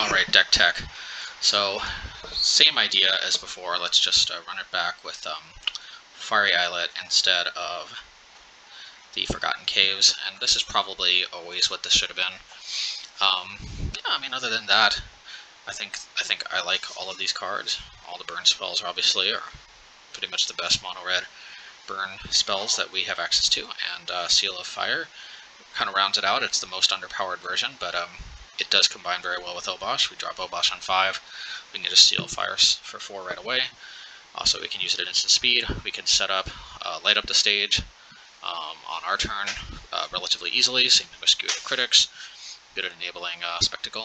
Alright, deck tech. So, same idea as before. Let's just run it back with Fiery Islet instead of the Forgotten Caves, and this is probably always what this should have been. Yeah, I mean, other than that, I think I like all of these cards. All the burn spells, obviously, are pretty much the best mono-red burn spells that we have access to, and Seal of Fire kind of rounds it out. It's the most underpowered version, but it does combine very well with Obosh. We drop Obosh on 5, we can get a Seal of Fire for 4 right away. Also, we can use it at instant speed. We can set up, light up the stage on our turn relatively easily. Same thing with Skewer the Critics. Good at enabling Spectacle.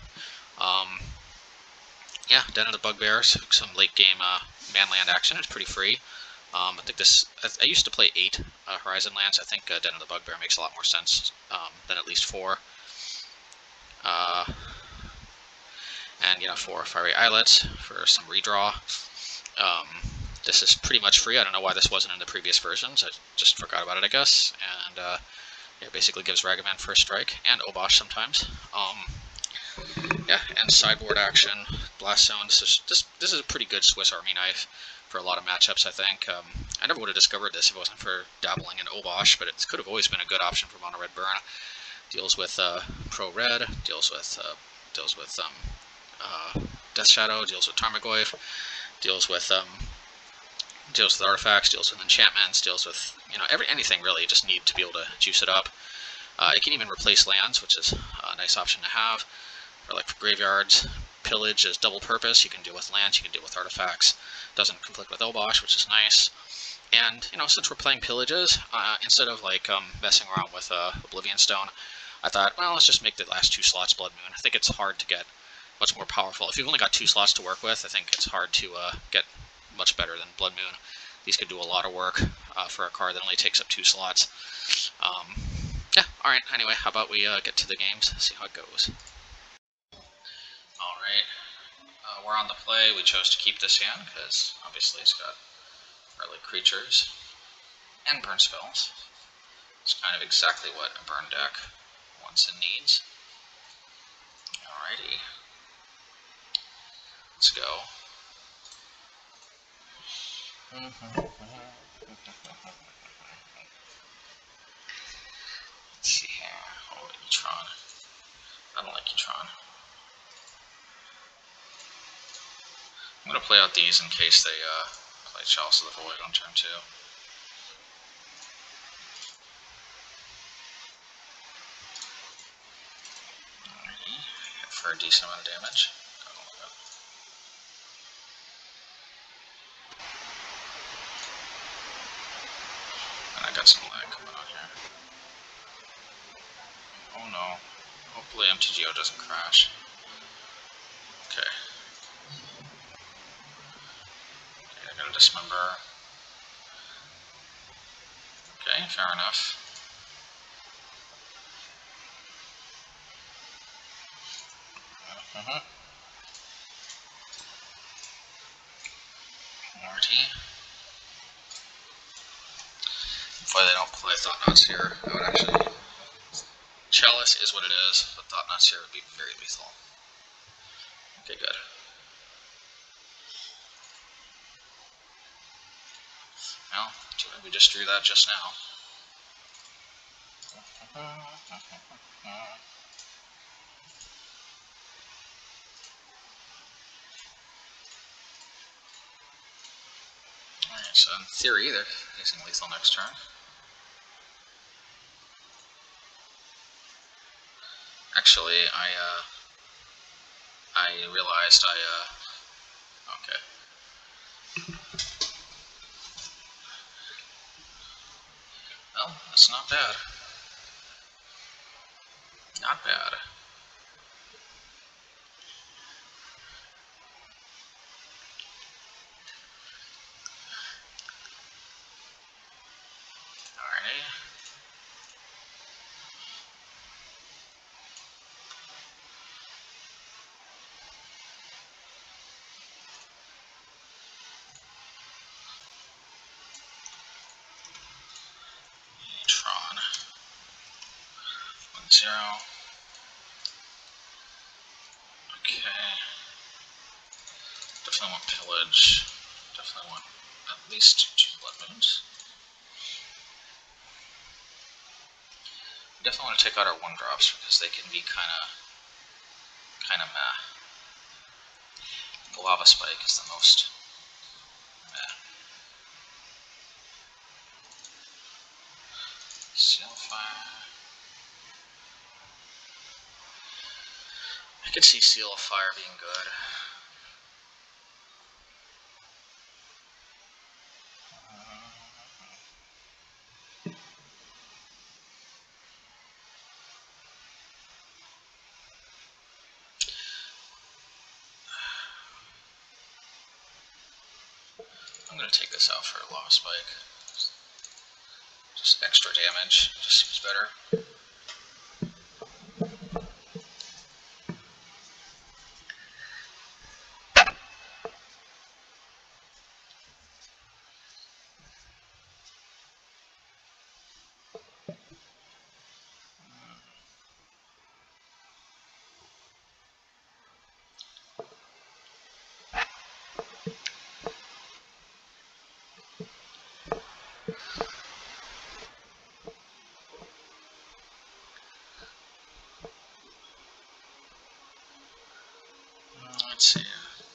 Yeah, Den of the Bugbear, some late game man-land action. It's pretty free. I think this. I used to play 8 Horizon lands. I think Den of the Bugbear makes a lot more sense than at least 4. And 4 Fiery Islets for some redraw. This is pretty much free. I don't know why this wasn't in the previous versions. I just forgot about it, I guess. And it basically gives Ragavan first strike and Obosh sometimes. Yeah, and sideboard action, Blast Zone. This is a pretty good Swiss Army knife for a lot of matchups, I think. I never would have discovered this if it wasn't for dabbling in Obosh, but it could have always been a good option for mono red burn. Deals with pro red, deals with Death Shadow, deals with Tarmogoyf, deals with artifacts, deals with enchantments, deals with anything really. You just need to be able to juice it up. It can even replace lands, which is a nice option to have. For like graveyards, pillage is double purpose. You can deal with lands, you can deal with artifacts. Doesn't conflict with Obosh, which is nice. And since we're playing pillages, instead of like messing around with Oblivion Stone, I thought, well, let's just make the last 2 slots Blood Moon. I think it's hard to get much more powerful. If you've only got 2 slots to work with, I think it's hard to get much better than Blood Moon. These could do a lot of work for a card that only takes up 2 slots. Yeah, alright, anyway, how about we get to the games, see how it goes. Alright, we're on the play. We chose to keep this hand because obviously it's got early creatures and burn spells. It's kind of exactly what a burn deck wants and needs. Alrighty, let's go. Let's see here. Oh, E-Tron. I don't like E-Tron. I'm going to play out these in case they play Chalice of the Void on turn 2. Alrighty. Hit for a decent amount of damage. And I got some lag coming on here. Oh no. Hopefully MTGO doesn't crash. Okay. I got a Dismember. Okay, fair enough. Alrighty. Hopefully they don't play Thought-Knots here. I would actually... Chalice is what it is, but Thought-Knots here would be very lethal. Okay, good. Well, we just drew that just now. Alright, so in theory, they're facing lethal next turn. Actually, I realized okay. Well, that's not bad. Not bad. Alrighty. E-Tron. 1-0. Okay. definitely want pillage. Definitely want at least 2 blood moons. We definitely want to take out our 1-drops because they can be kind of meh. The lava spike is the most meh. Seal fire. I could see Seal of Fire being good. I'm going to take this out for a lava spike. Just extra damage, just seems better. Let's see.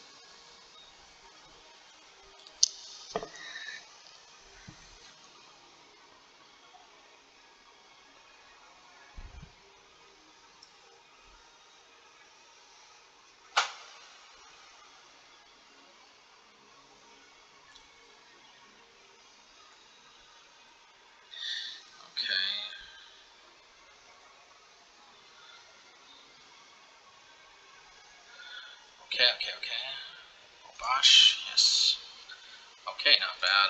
Okay. Obosh, yes. Okay, not bad.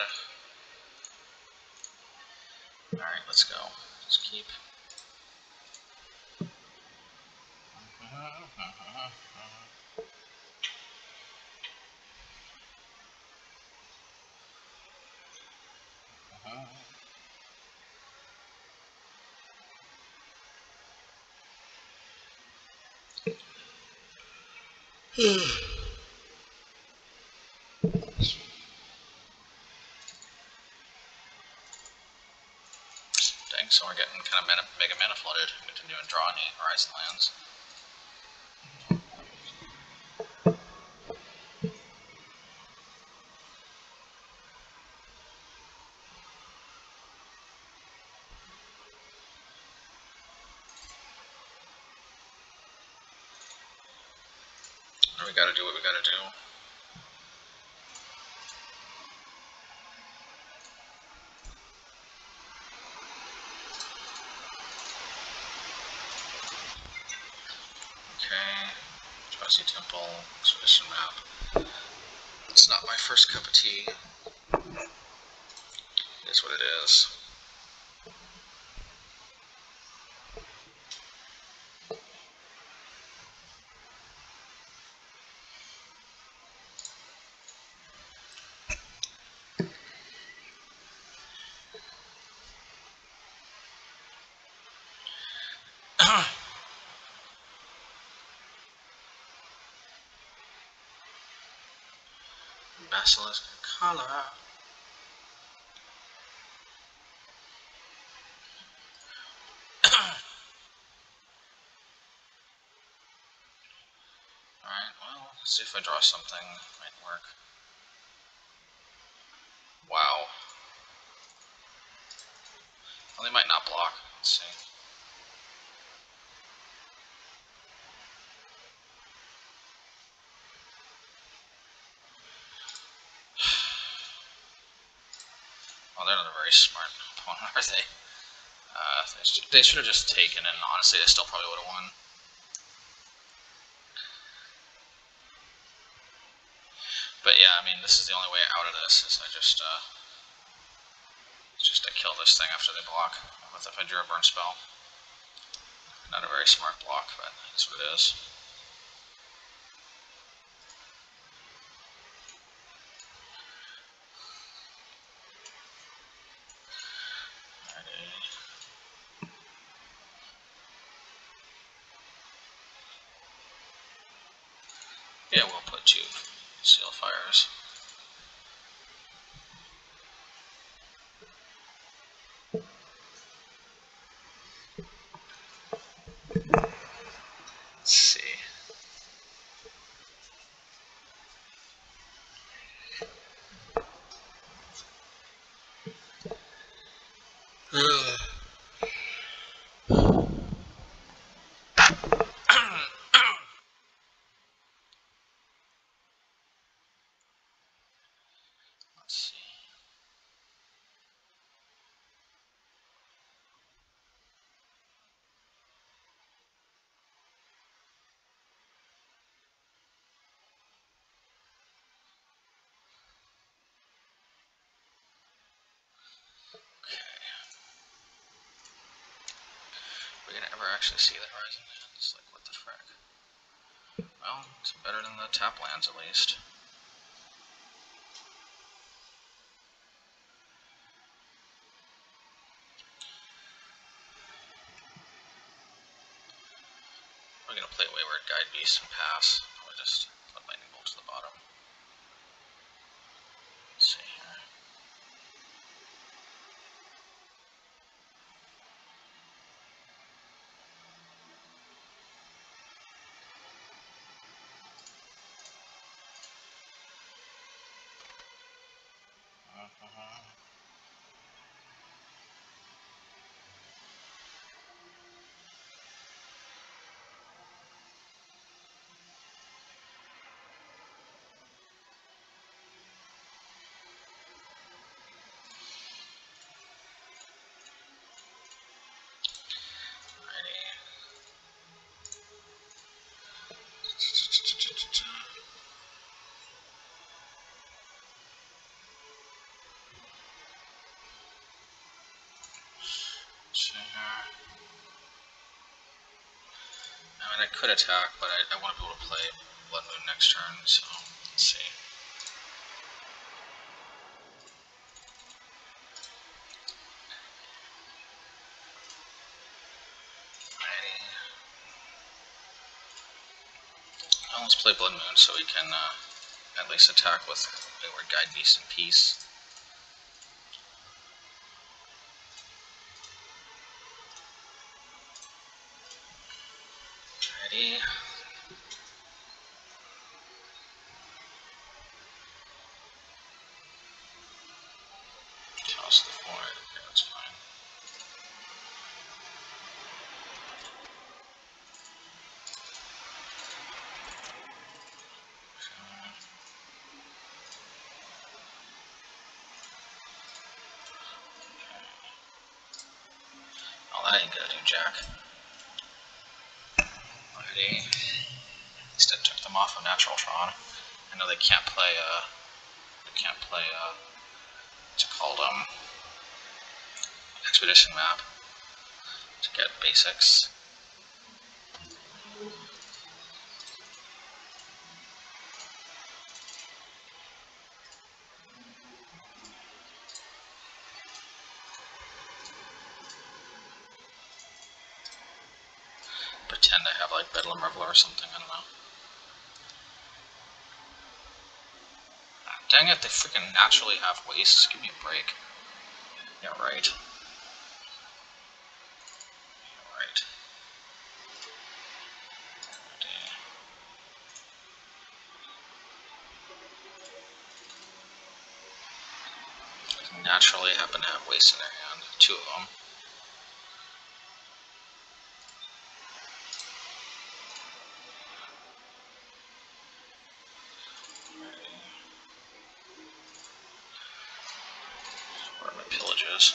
Alright, let's go. Let's keep. Dang, so we're getting kind of mega mana flooded. We didn't even draw any Horizon lands. We gotta do what we gotta do. Okay, Drowsy Temple, Expedition Map. It's not my first cup of tea. It is what it is. Basilisk color. Alright, well, let's see if I draw something. Might work. Wow. Well, they might not block. Let's see. Well, they're not a very smart opponent, are they? They should have just taken, and honestly, they still probably would have won. But yeah, I mean, this is the only way out of this, is I just to kill this thing after they block. What if I drew a burn spell? Not a very smart block, but that's what it is. Yeah, we'll put 2 Seal fires. Let's see. Let's see. We're gonna ever actually see the Horizon lands? Like, what the frick? Well, it's better than the tap lands, at least. We're gonna play Wayward Guide-Beast and pass. Probably just put Lightning Bolt to the bottom. Let's see here. I mean, I could attack, but I want to be able to play Blood Moon next turn, so let's see. Alrighty. Well, let's play Blood Moon so we can at least attack with Wayward Guide-Beast in peace. Alrighty. Toss the void. Okay, that's fine. Oh, that ain't gonna do jack. Alrighty. At least I took them off of Natural Tron. I know they can't play what's it called, Expedition map to get basics. Pretend I have like Bedlam Reveler or something, I don't know. Dang it, they freaking naturally have wastes. Give me a break. Yeah, right. Yeah, right. They naturally happen to have wastes in their hand. 2 of them. Where are my pillages?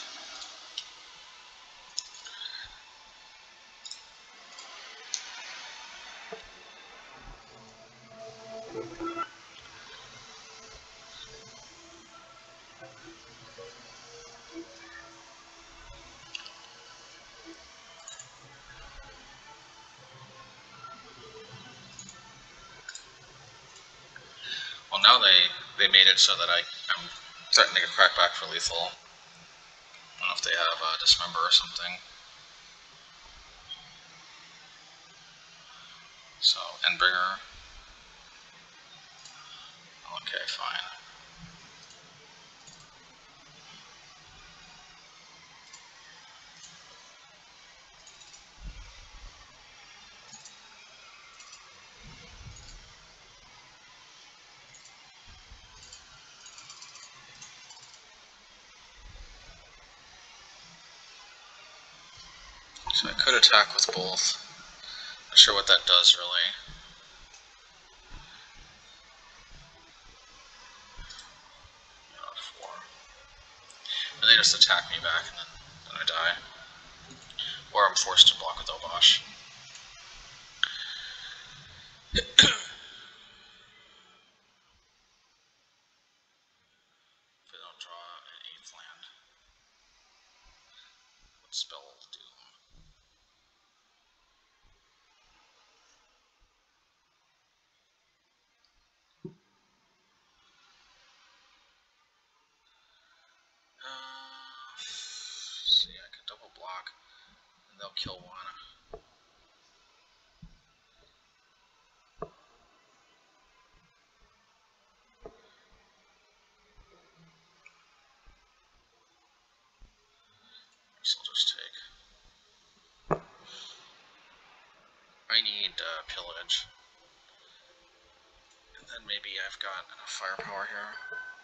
Well, now they made it so that I'm threatening a crackback for lethal. I don't know if they have Dismember or something. So, Endbringer. Okay, fine. So I could attack with both. Not sure what that does really. 4. And they just attack me back and then I die. Or I'm forced to block with Obosh. If I don't draw an 8th land. What spell will do? See, I can double block, and they'll kill one. So I'll just take. I need pillage, and then maybe I've got enough firepower here.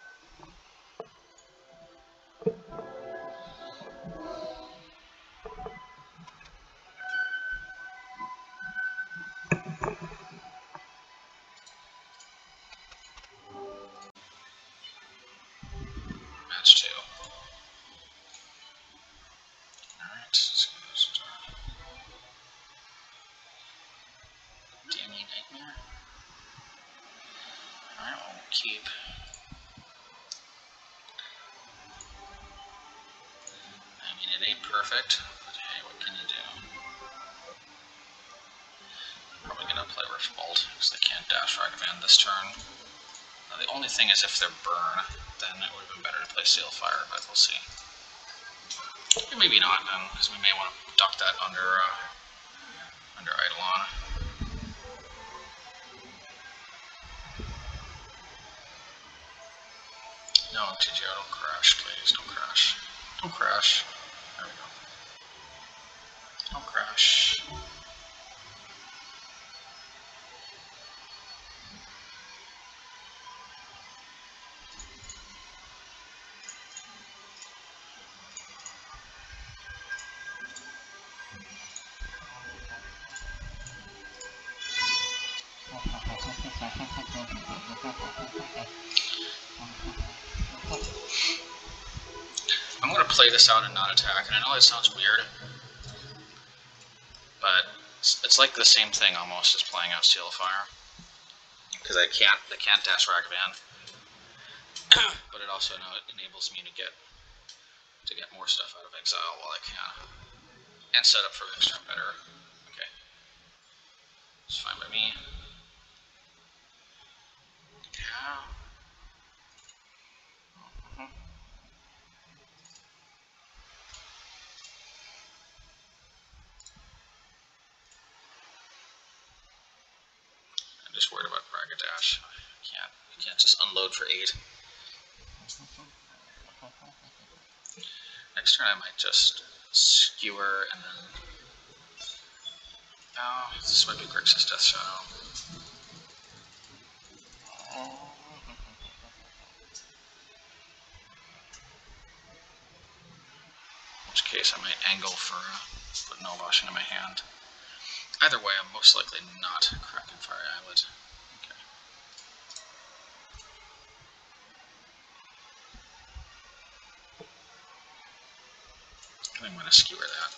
Match 2. Alright, let's go start. Damning Nightmare. Alright, we'll keep. I mean, it ain't perfect, but hey, what can you do? Probably gonna play Rift Bolt, because they can't dash Ragavan this turn. Now, the only thing is if they're burn, then it would have been better to play Seal Fire, but we'll see. Or maybe not, then, because we may want to duck that under Eidolon. No, TGO, don't crash, please, don't crash. Don't crash. There we go. Don't crash. I'm going to play this out and not attack, and I know that sounds weird, but it's like the same thing almost as playing out Seal of Fire, because they can't dash Ragavan, but it also enables me to get more stuff out of exile while I can, and set up for next turn better. Okay, it's fine by me. Yeah. I'm just worried about Ragadash. You can't just unload for 8. Next turn I might just skewer and then. Oh, this might be Grixis Death Shadow. In which case I might angle for putting Obosh into my hand. Either way, I'm most likely not cracking Fire Islet. Okay. I'm going to skewer that.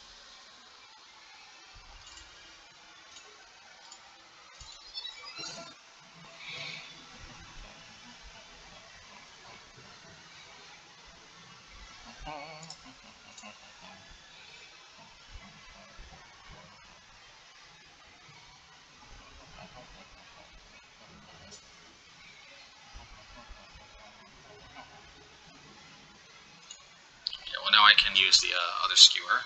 Now I can use the other skewer.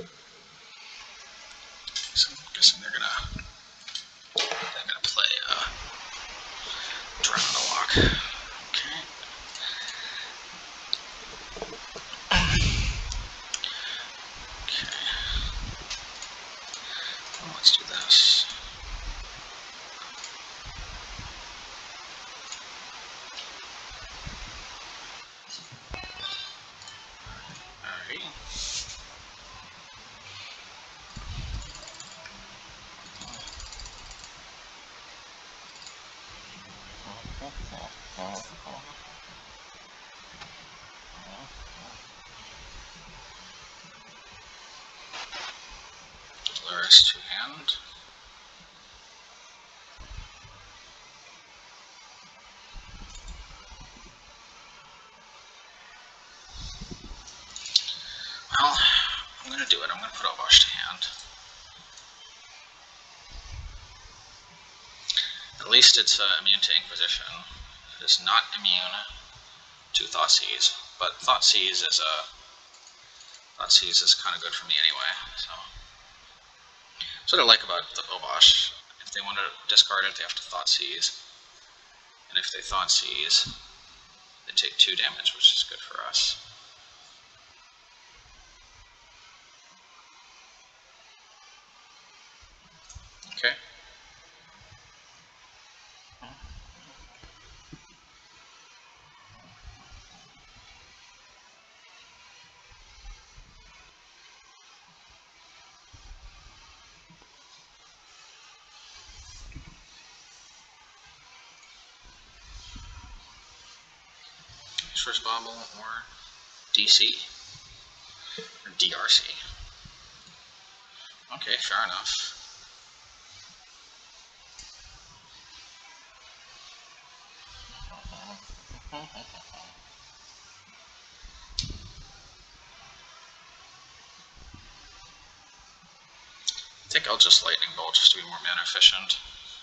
So I'm guessing they're gonna play Drown the Lock. Okay. Well, let's do this. Alright. Polaris to hand. Well, I'm going to do it. I'm going to put Obosh to hand. At least it's immune to Inquisition. It is not immune to Thoughtseize, but Thoughtseize is kind of good for me anyway. So that's what I like about the Obosh. If they want to discard it, they have to Thoughtseize, and if they Thoughtseize, they take 2 damage, which is good for us. Okay. First Bobble or DC or DRC. Okay, fair enough. I think I'll just Lightning Bolt just to be more mana efficient.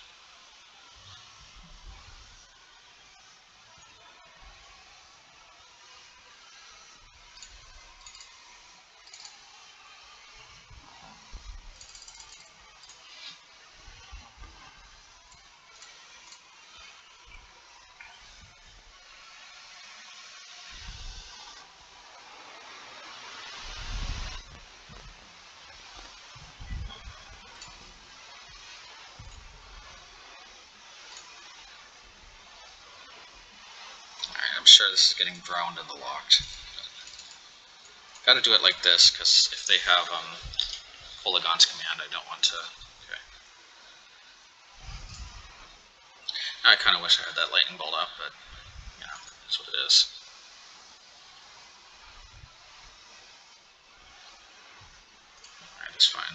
I'm sure this is getting drowned in the locked. Gotta do it like this, because if they have Polygon's command, I don't want to. Okay. I kind of wish I had that Lightning Bolt up, but, you know, that's what it is. Alright, that's fine.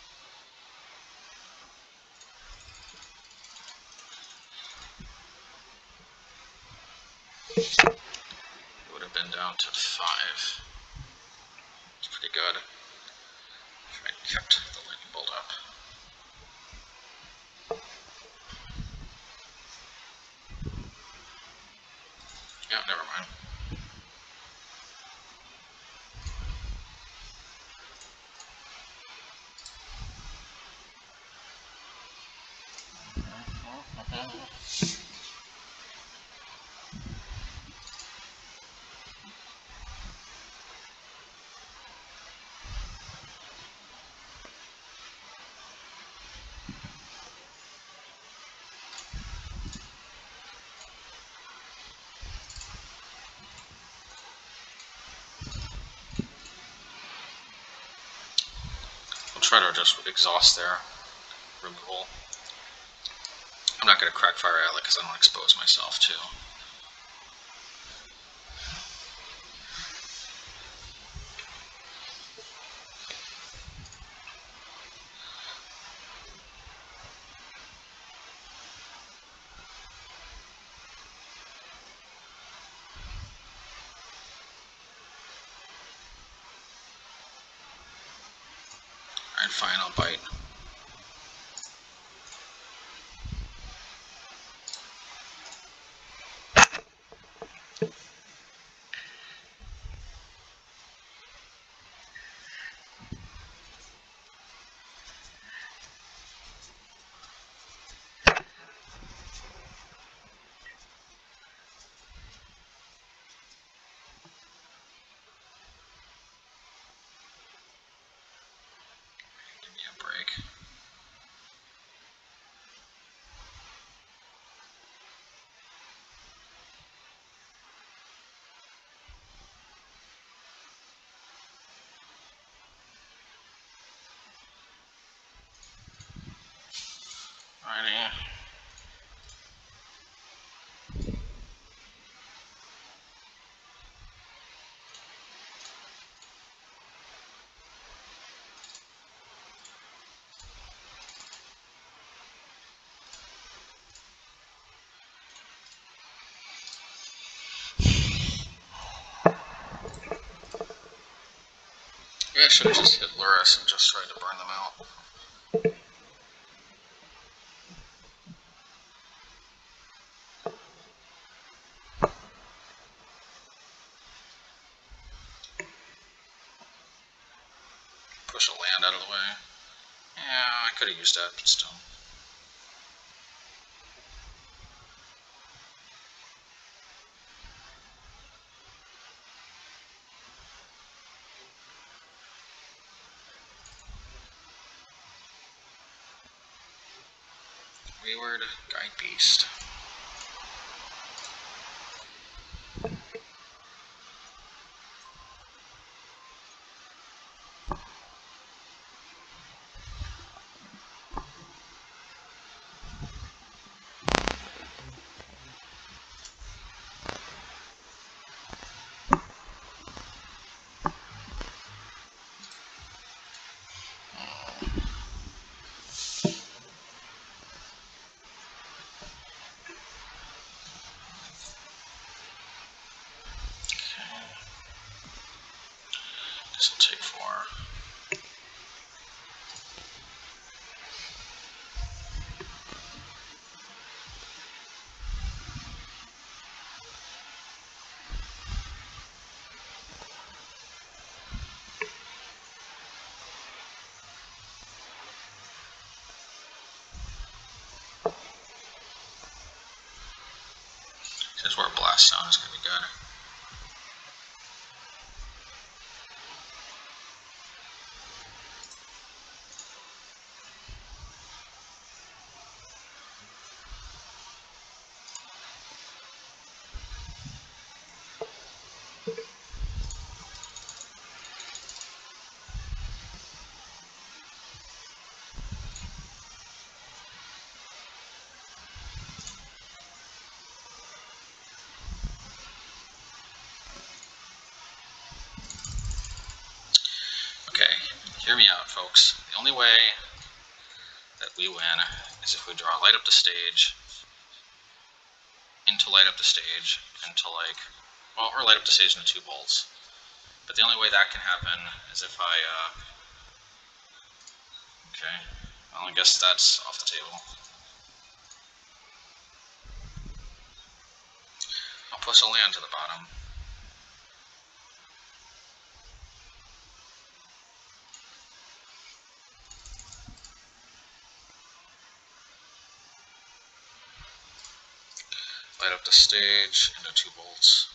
It would have been down to 5. It's pretty good if I kept the Lightning Bolt up. Yeah, never mind. I'll try to just exhaust their removal. I'm not going to crack Fire Islet because I don't want to expose myself too. Alright, fine, I'll bite. Alrighty. Maybe I should have just hit Luris and just tried to burn them out. Push a land out of the way. Yeah, I could have used that, but still. Wayward Guide-Beast. This will take 4. This is where Blast Zone is going to be good. Okay, hear me out, folks. The only way that we win is if we draw Light Up the Stage into Light Up the Stage into like, well, or Light Up the Stage into 2 bolts. But the only way that can happen is if I, okay, well, I guess that's off the table. I'll push a land to the bottom. Light up the stage into 2 bolts.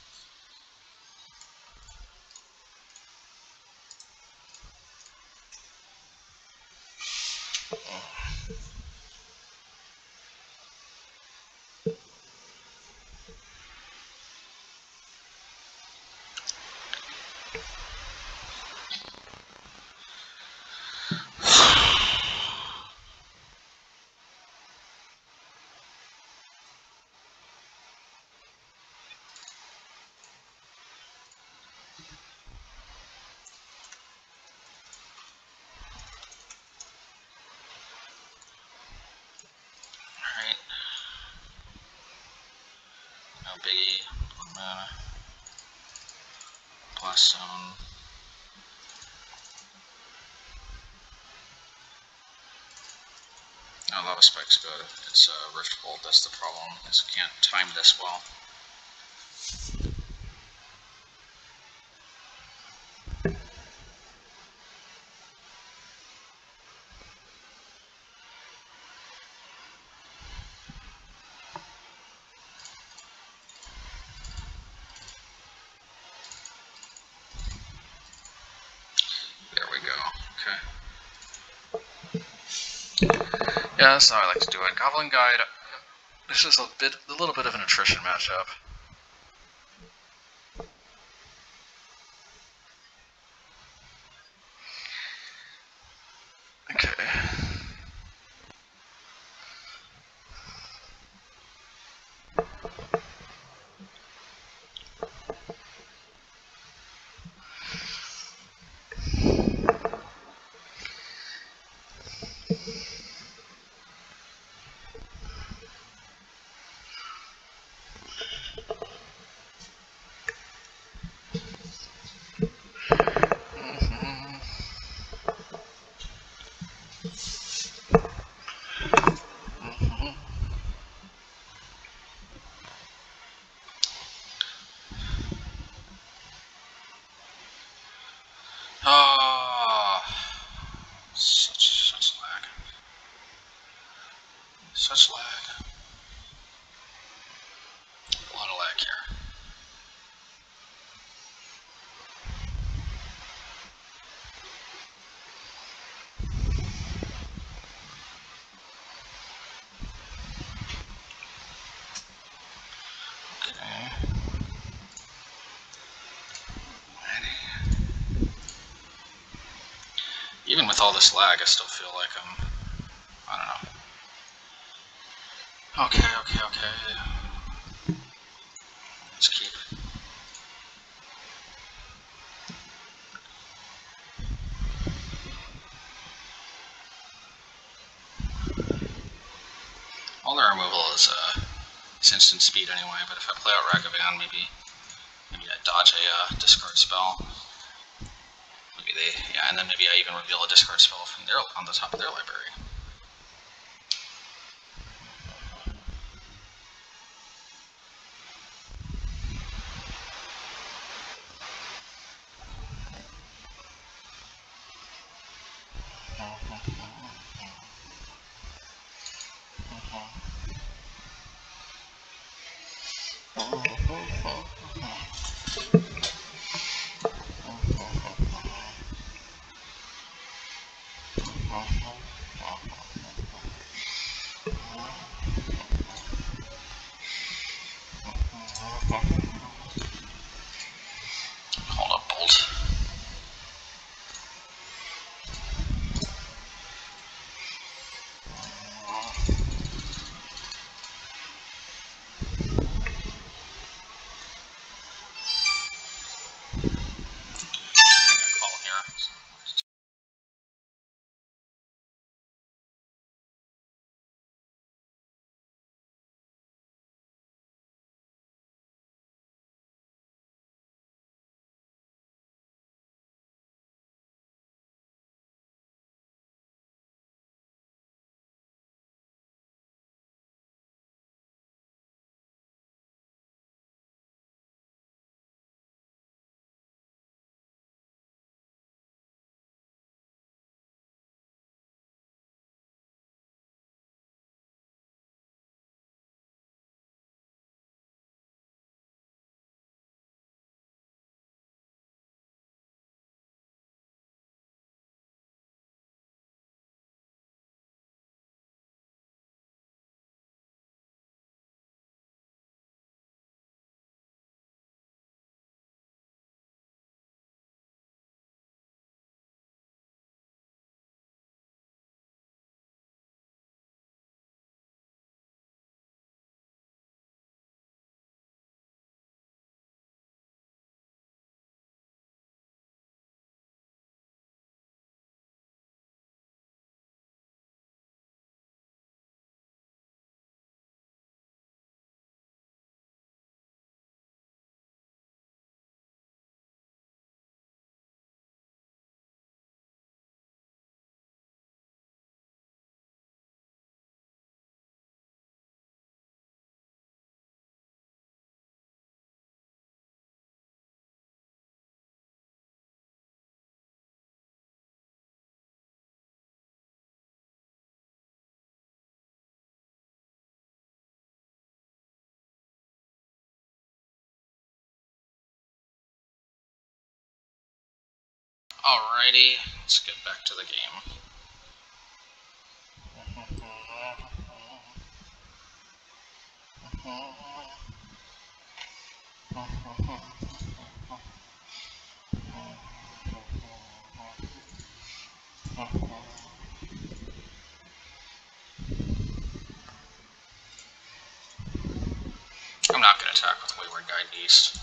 Biggie, 1 mana, Blast Zone. No, Lava Spike's good. It's Rift Bolt, that's the problem, is I can't time this well. Yeah, that's how I like to do it. Goblin Guide, this is a little bit of an attrition matchup. Okay. Such lag. Such lag. A lot of lag here. Even with all this lag, I still feel like I'm, I don't know. Okay. Let's keep. All their removal is instant speed anyway, but if I play out Ragavan, maybe I dodge a discard spell. Maybe and then maybe I even reveal a discard spell from their on the top of their library. Hold up, Bolt. Alrighty, let's get back to the game. I'm not going to attack with Wayward Guide-Beast.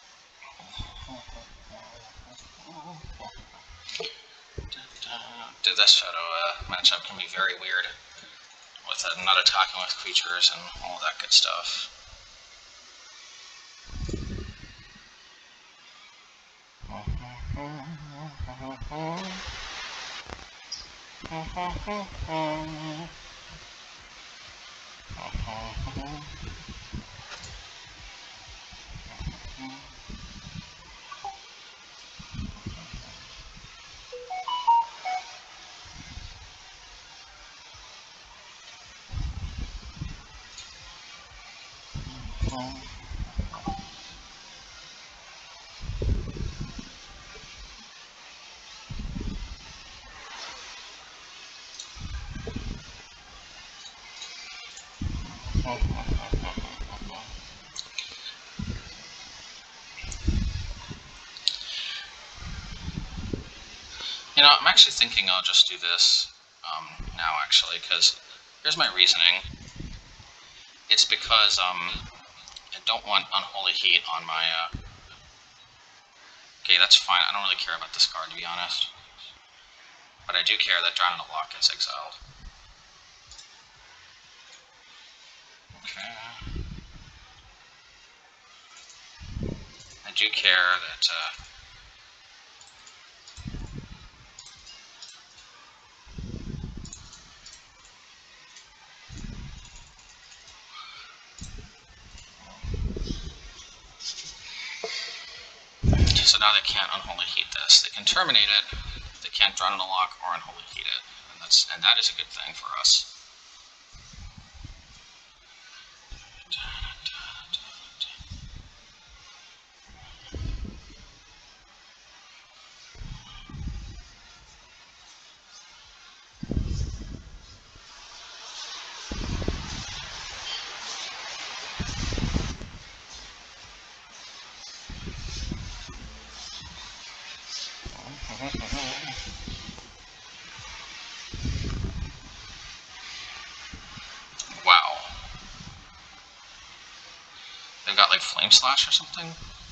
Did this photo matchup can be very weird with not attacking with creatures and all that good stuff. You know, I'm actually thinking I'll just do this now, actually, because here's my reasoning. It's because I don't want Unholy Heat on my... Okay, that's fine. I don't really care about this card, to be honest. But I do care that Drown in the Lock gets exiled. Okay. I do care that... So now they can't Unholy Heat this. They can terminate it. They can't Drown in the Lock or Unholy Heat it, and that is a good thing for us. Wow. They've got like Flame Slash or something?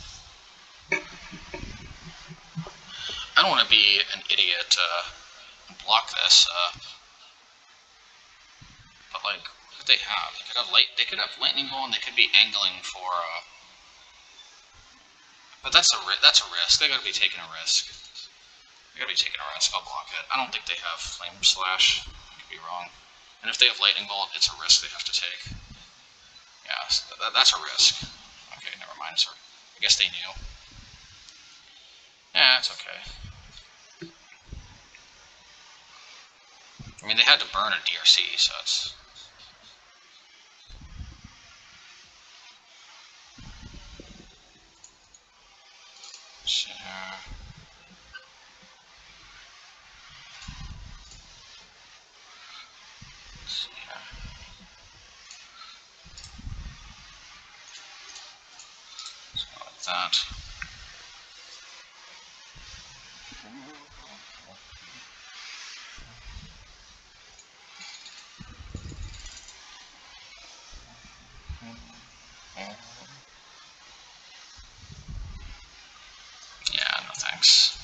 I don't want to be an idiot and block this, but like, what could they have? They could have Lightning Bolt and they could be angling for, but that's a risk. They gotta be taking a risk. I'll block it. I don't think they have Flame Slash. I could be wrong. And if they have Lightning Bolt, it's a risk they have to take. Yeah, so that's a risk. Okay, never mind, sir. I guess they knew. Yeah, it's okay. I mean, they had to burn a DRC, so it's... Shit here. That. Yeah, no thanks.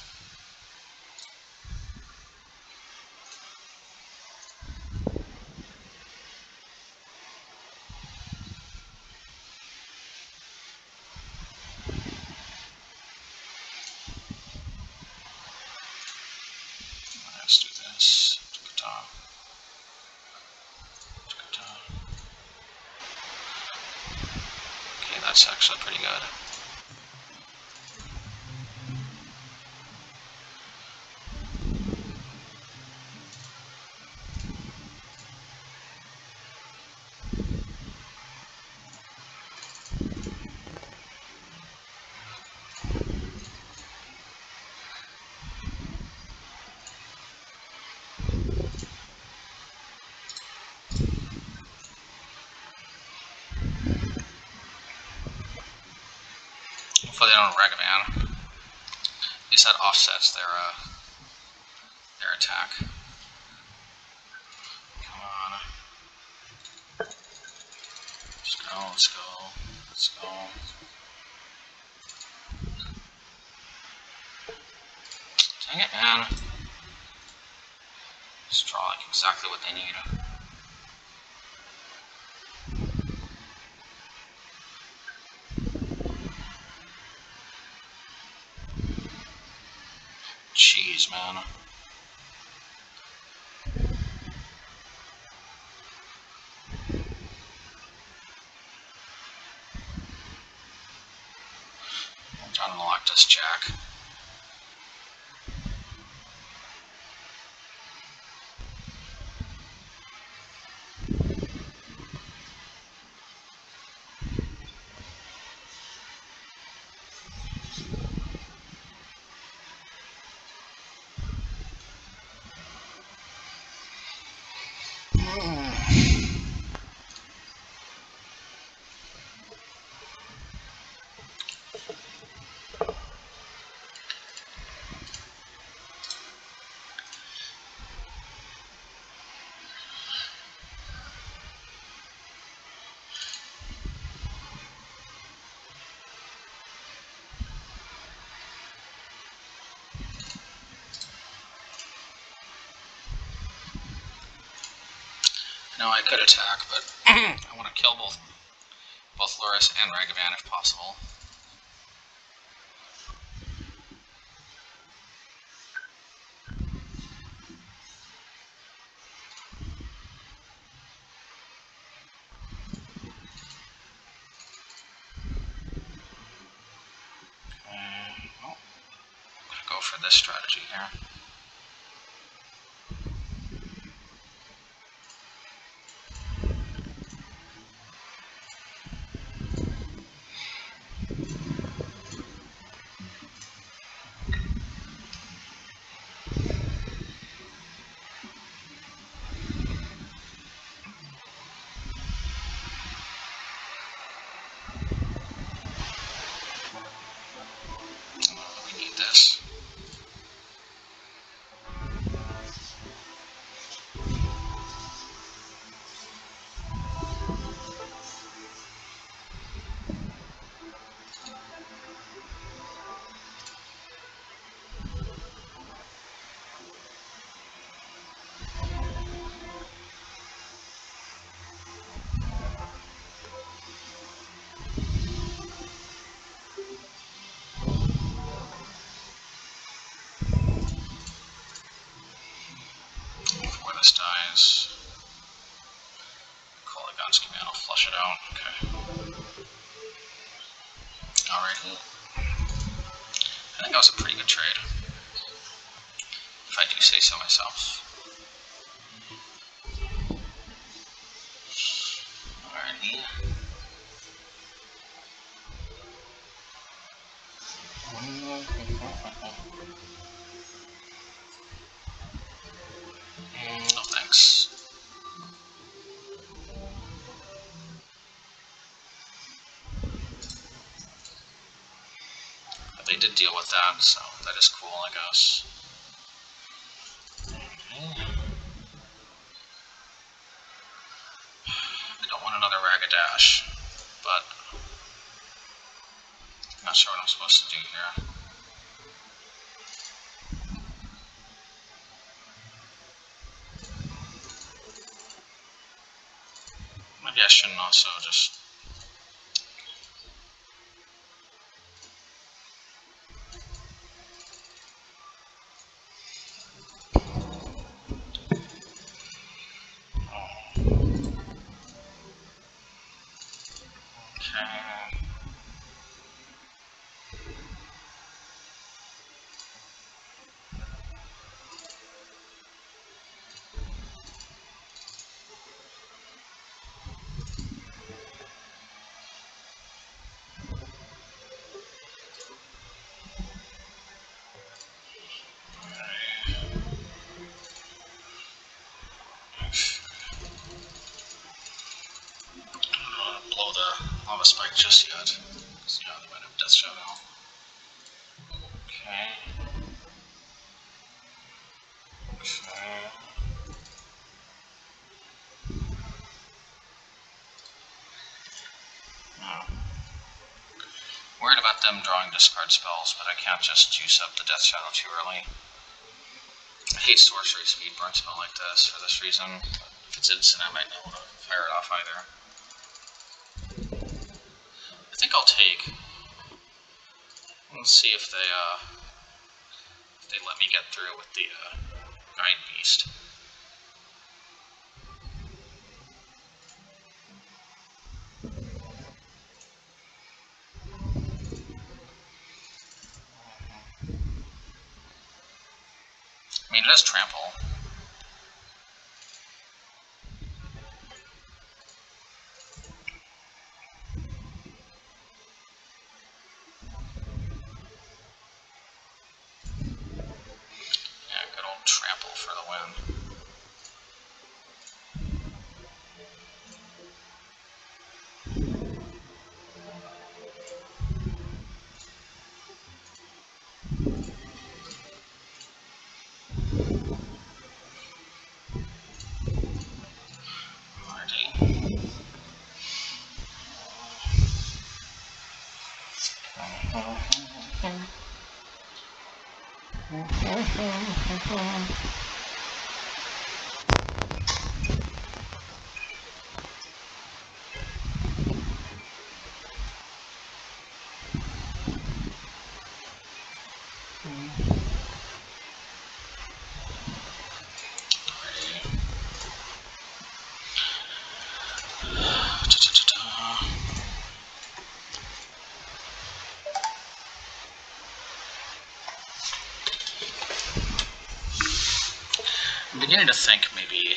Let's do this. Okay, that's actually pretty good. Hopefully they don't Ragavan. At least that offsets their attack. Come on. Let's go. Dang it, man. Exactly what they need. Jeez, man. Unlock this jack. Now I could attack, but I want to kill both Loris and Ragavan if possible. I'm gonna go for this strategy here. We need this. Before this dies, call a Gonski man, I'll flush it out. Okay. Alright. I think that was a pretty good trade, if I do say so myself. Alrighty. No thanks. But they did deal with that, so that is cool, I guess. I don't want another Ragadash, but I'm not sure what I'm supposed to do here. Maybe I shouldn't also just... Okay. Blow the lava spike just yet. See how they might have Death Shadow. Okay. Okay. Worried about them drawing discard spells, but I can't just juice up the Death Shadow too early. I hate sorcery speed burn spell like this for this reason. If it's instant, I might not want to fire it off either. I think I'll take. Let's see if they let me get through with the Guide-Beast. I mean, it does trample. Yeah, good old trample for the win. I'm beginning to think maybe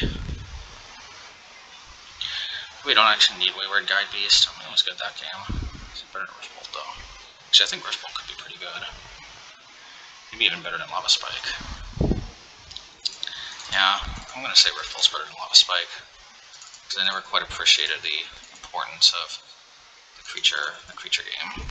we don't actually need Wayward Guide-Beast. I mean, it was good that game. It's better than Riftbolt, though. Actually, I think Riftbolt could be pretty good. Maybe even better than Lava Spike. Yeah, I'm going to say Riftbolt's better than Lava Spike, because I never quite appreciated the importance of the creature game.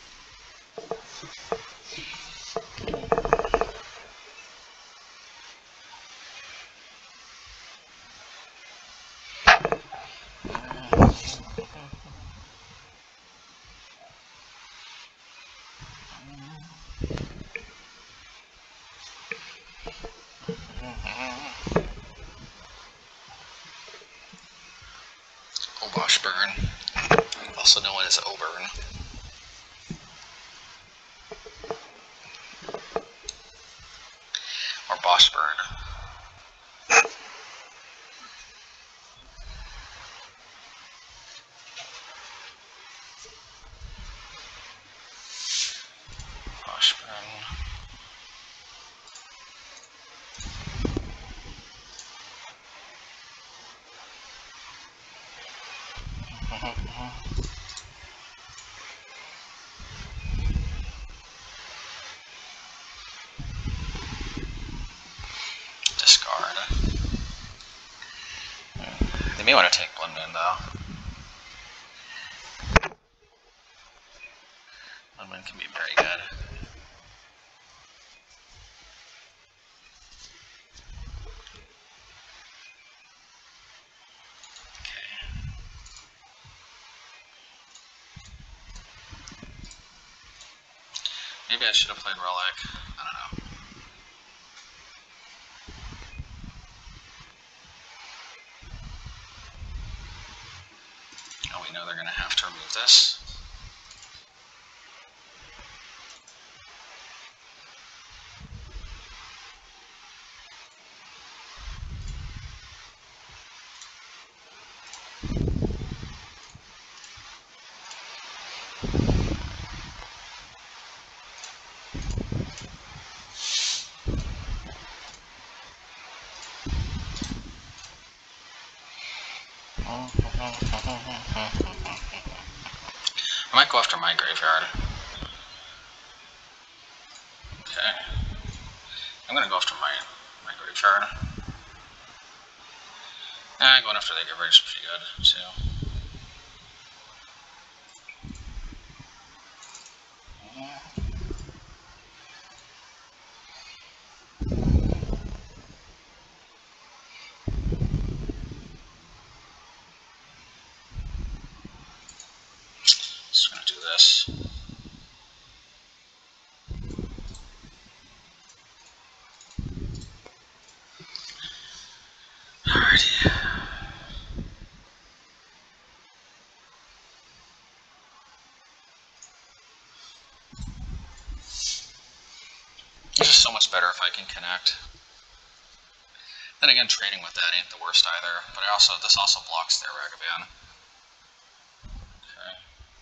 Obosh burn, also known as Oburn. Or Boss burn. Boss burn. Discard. They may want to take Blood Moon, though. Blood Moon can be very good. Maybe I should have played Relic. I don't know. Oh, we know they're going to have to remove this. I might go after my graveyard. Okay. I'm gonna go after my graveyard. Going after the graveyard is pretty good, too. Just gonna do this. It's just so much better if I can connect. Then again, trading with that ain't the worst either. But this also blocks their Ragavan. Okay.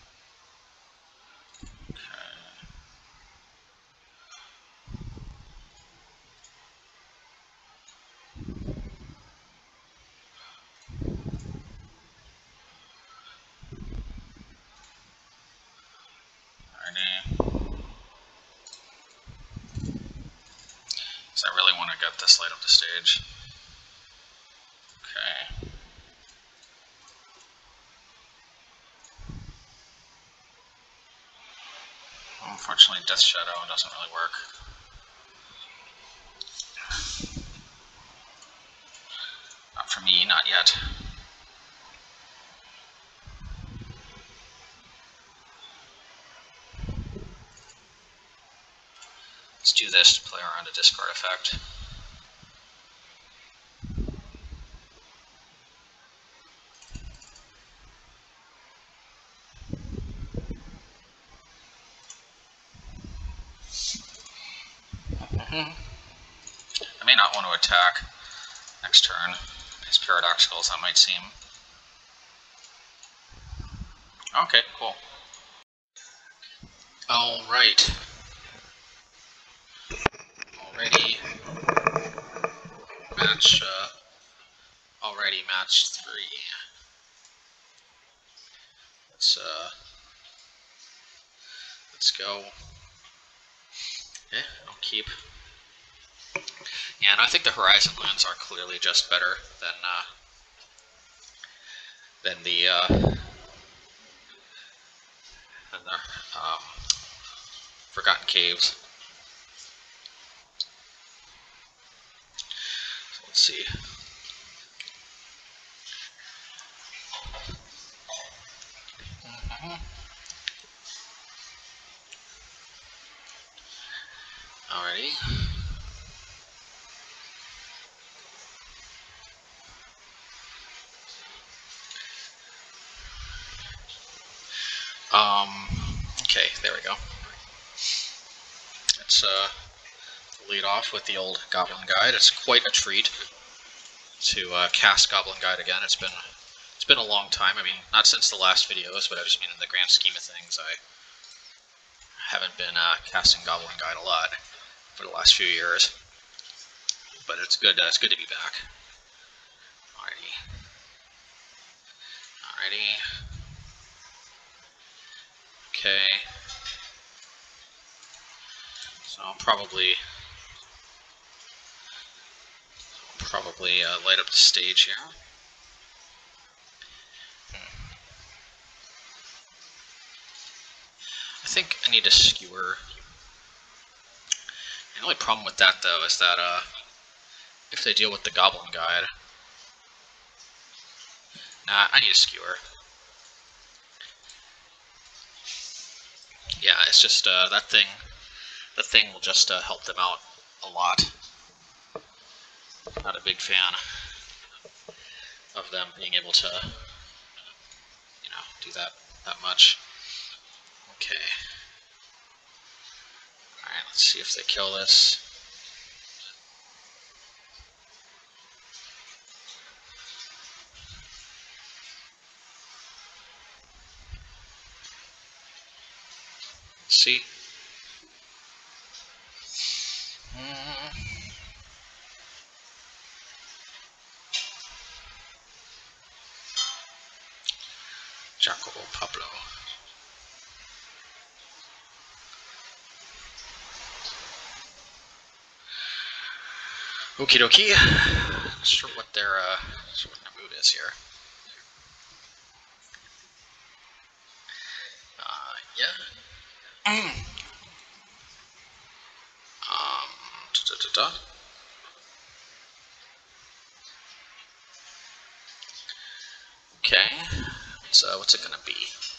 Because I really want to get this light up the stage. Okay. Unfortunately, Death Shadow doesn't really work. Not for me, not yet. Let's do this to play around a discard effect. I may not want to attack next turn, as paradoxical as that might seem. Okay, cool. Alright. Already match 3. Let's go. Okay, I'll keep. Yeah, and I think the Horizon lands are clearly just better than the Forgotten Caves. So let's see. Alrighty. Okay, there we go. Let's lead off with the old Goblin Guide. It's quite a treat to cast Goblin Guide again. It's been a long time. I mean, not since the last videos, but I just mean in the grand scheme of things, I haven't been casting Goblin Guide a lot for the last few years. But it's good. It's good to be back. Alrighty. Okay. So I'll probably light up the stage here. I think I need to skewer. The only problem with that, though, is that if they deal with the Goblin Guide, nah, I need a skewer. Yeah, it's just that thing. The thing will just help them out a lot. Not a big fan of them being able to, do that much. Okay. Alright, let's see if they kill this. Let's see. Jacobo Pablo. Okie dokie. Not sure what their mood is here. Yeah. Okay. What's it gonna be?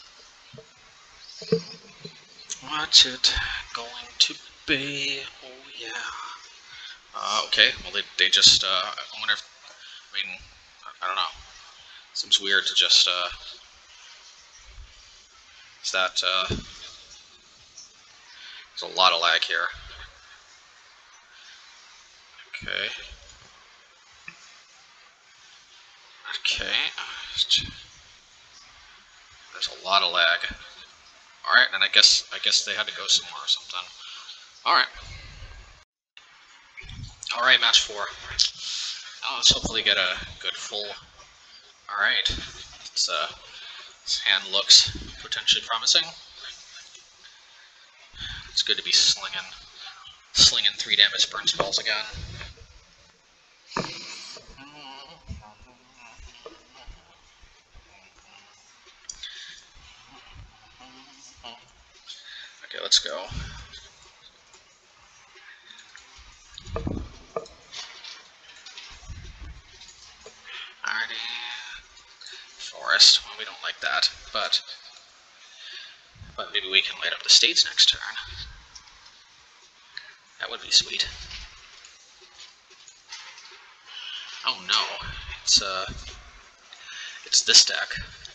What's it going to be? Oh yeah. Okay. Well, they just. I wonder if. I mean, I don't know. Seems weird to just. Is that? There's a lot of lag here. Okay. Okay. There's a lot of lag. Alright, and I guess they had to go somewhere or something. Alright. Alright, match 4. Now let's hopefully get a good full. Alright. This hand looks potentially promising. It's good to be slinging 3 damage burn spells again. Okay, let's go. Alrighty. Forest. Well, we don't like that, but maybe we can light up the states next turn. That would be sweet. Oh no, it's this deck.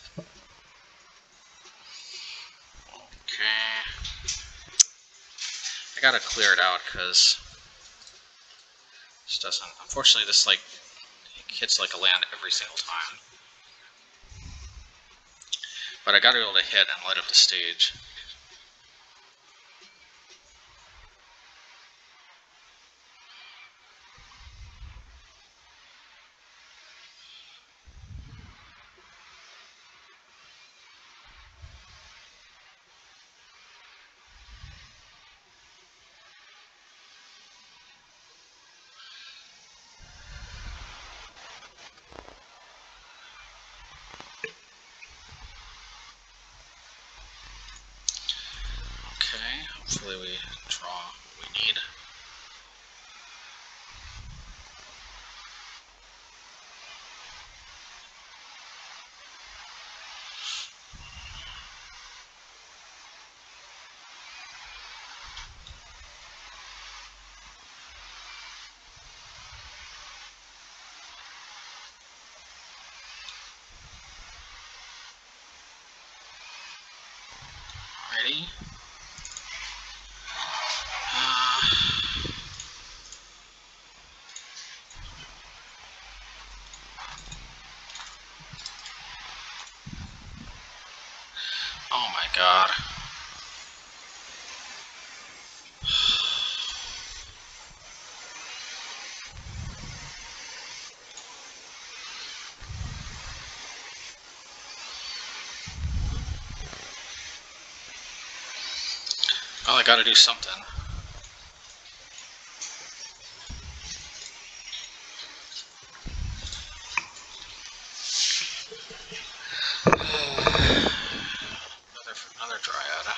Okay. I gotta clear it out because this doesn't. Unfortunately, this like hits like a land every single time. But I gotta be able to hit and light up the stage. Okay, hopefully we draw what we need. Alrighty. Oh my god. Well, I gotta do something. Another Dryad.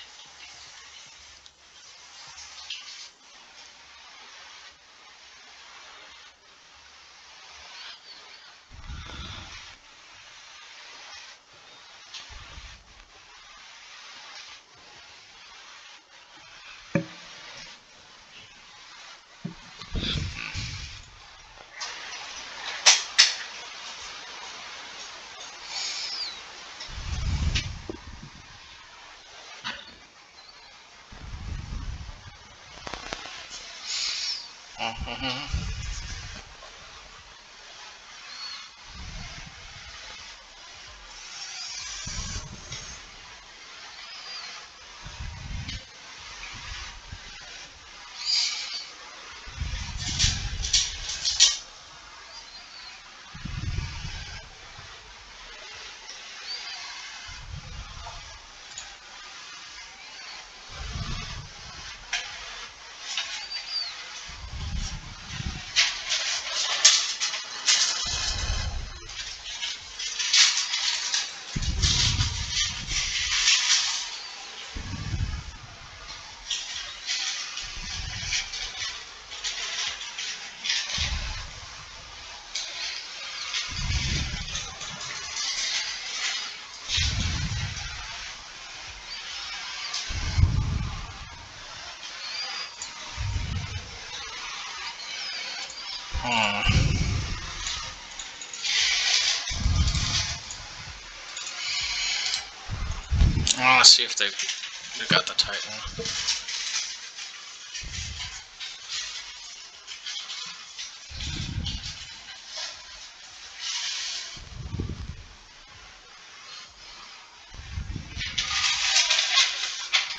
Well, let's see if they got the Titan.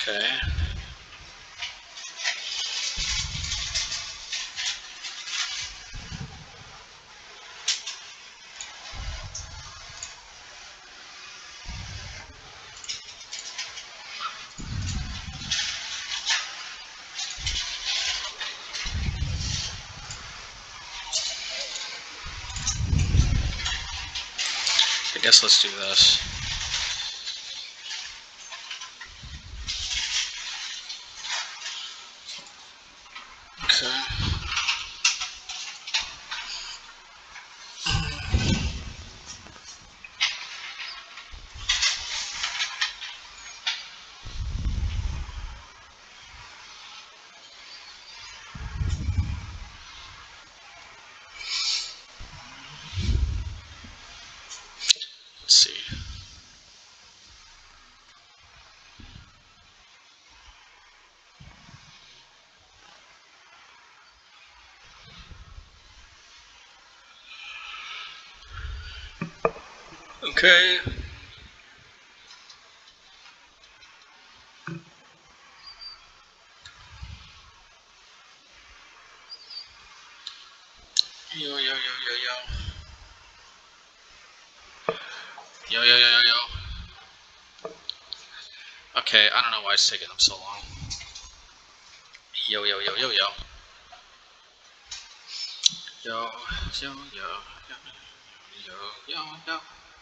Okay. I guess let's do this. Okay. Let's see. Okay. Yo, yo, yo, yo, yo. Yo, yo, yo, yo, yo. Okay, I don't know why it's taking them so long. Yo, yo, yo, yo, yo. Yo, yo, yo, yo, yo, yo, yo.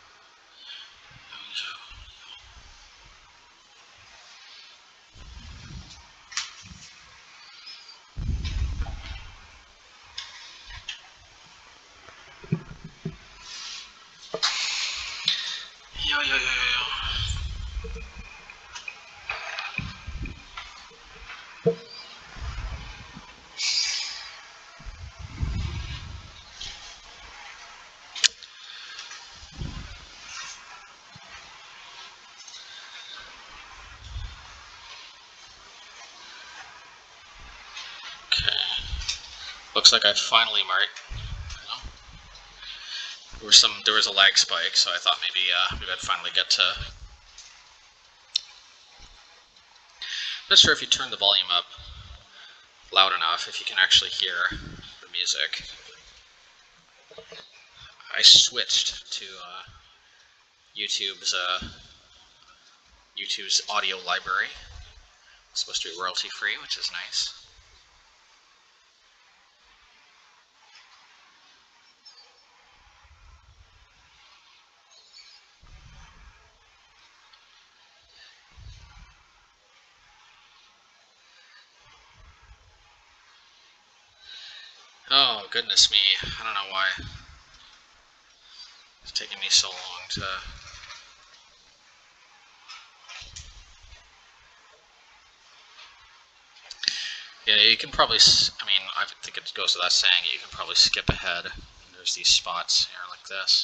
Yo, yo, yo, yo, yo. Okay. Looks like I finally marked. There was a lag spike, so I thought maybe I'd finally get to. Not sure if you turn the volume up loud enough, if you can actually hear the music. I switched to YouTube's audio library. It's supposed to be royalty free, which is nice. Oh, goodness me. I don't know why it's taking me so long to... Yeah, you can probably... I mean, I think it goes without saying, you can probably skip ahead. There's these spots here like this.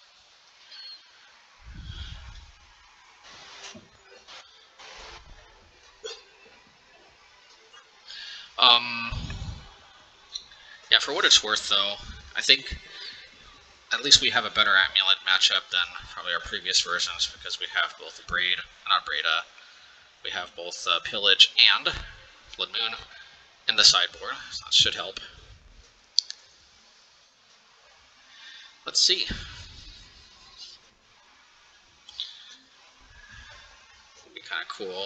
Yeah, for what it's worth, though, I think at least we have a better Amulet matchup than probably our previous versions, because we have both we have both Pillage and Blood Moon in the sideboard, so that should help. Let's see. Would be kind of cool.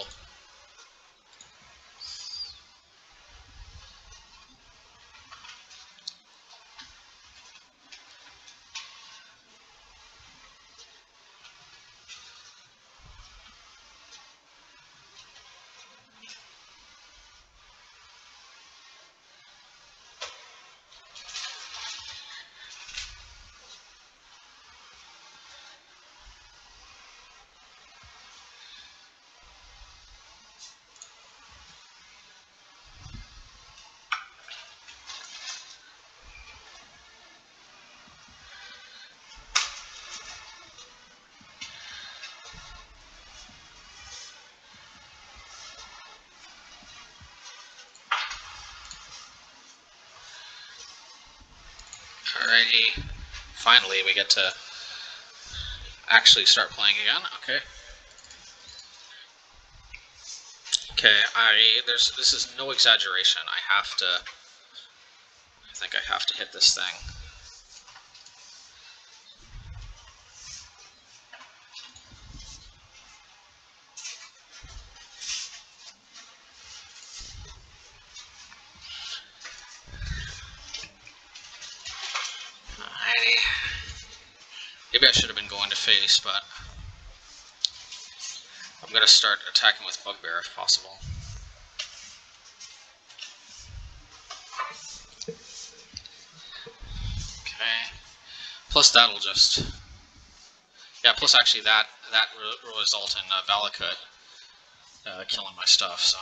Alrighty, finally we get to actually start playing again. Okay. Okay, this is no exaggeration. I think I have to hit this thing. Maybe I should have been going to face, but I'm going to start attacking with Bugbear if possible. Okay. Plus that'll just... Yeah, plus actually that will result in Valakut killing my stuff, so...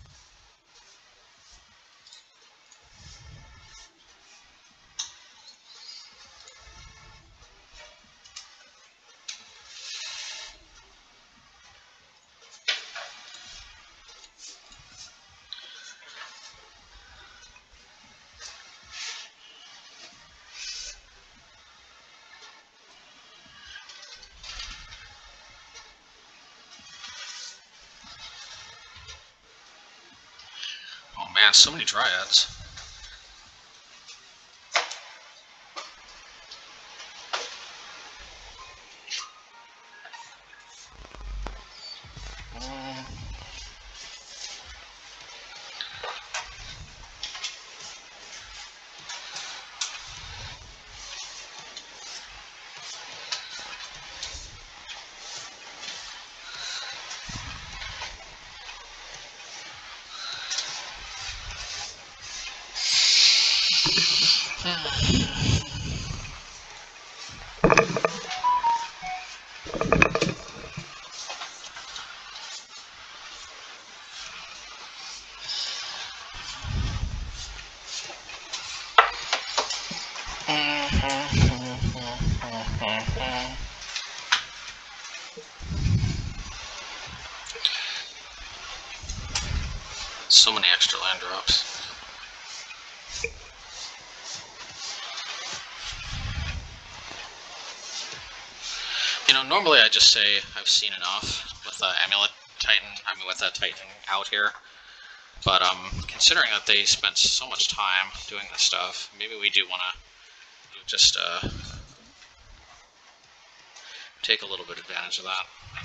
Oh man, so many Dryads. So many extra land drops. You know, normally I just say I've seen enough with Amulet Titan, with that Titan out here. But considering that they spent so much time doing this stuff, maybe we do want to just take a little bit advantage of that.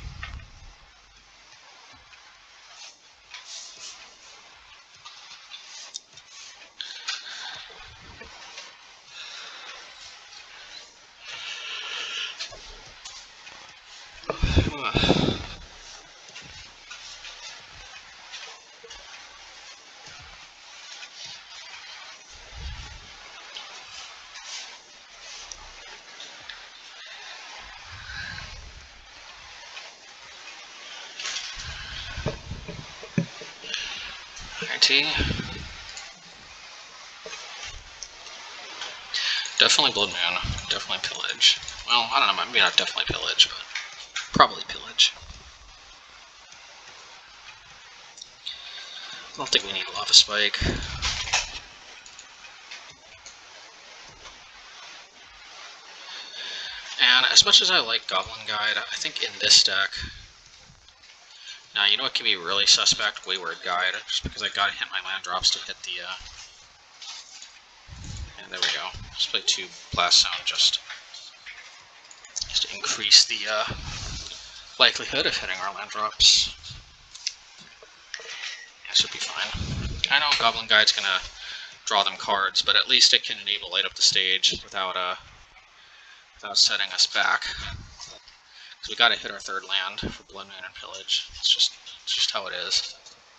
Definitely Blood Moon, definitely Pillage. Well, I don't know, maybe not definitely Pillage, but probably Pillage. I don't think we need Lava Spike. And as much as I like Goblin Guide, I think in this deck... Now, you know what can be really suspect? Wayward Guide, just because I gotta hit my land drops to hit the, and there we go. Just play 2 Blast Zone just to increase the, likelihood of hitting our land drops. That should be fine. I know Goblin Guide's gonna draw them cards, but at least it can enable light up the stage without, without setting us back. Because we gotta hit our 3rd land for Blood Moon and Pillage. It's just how it is.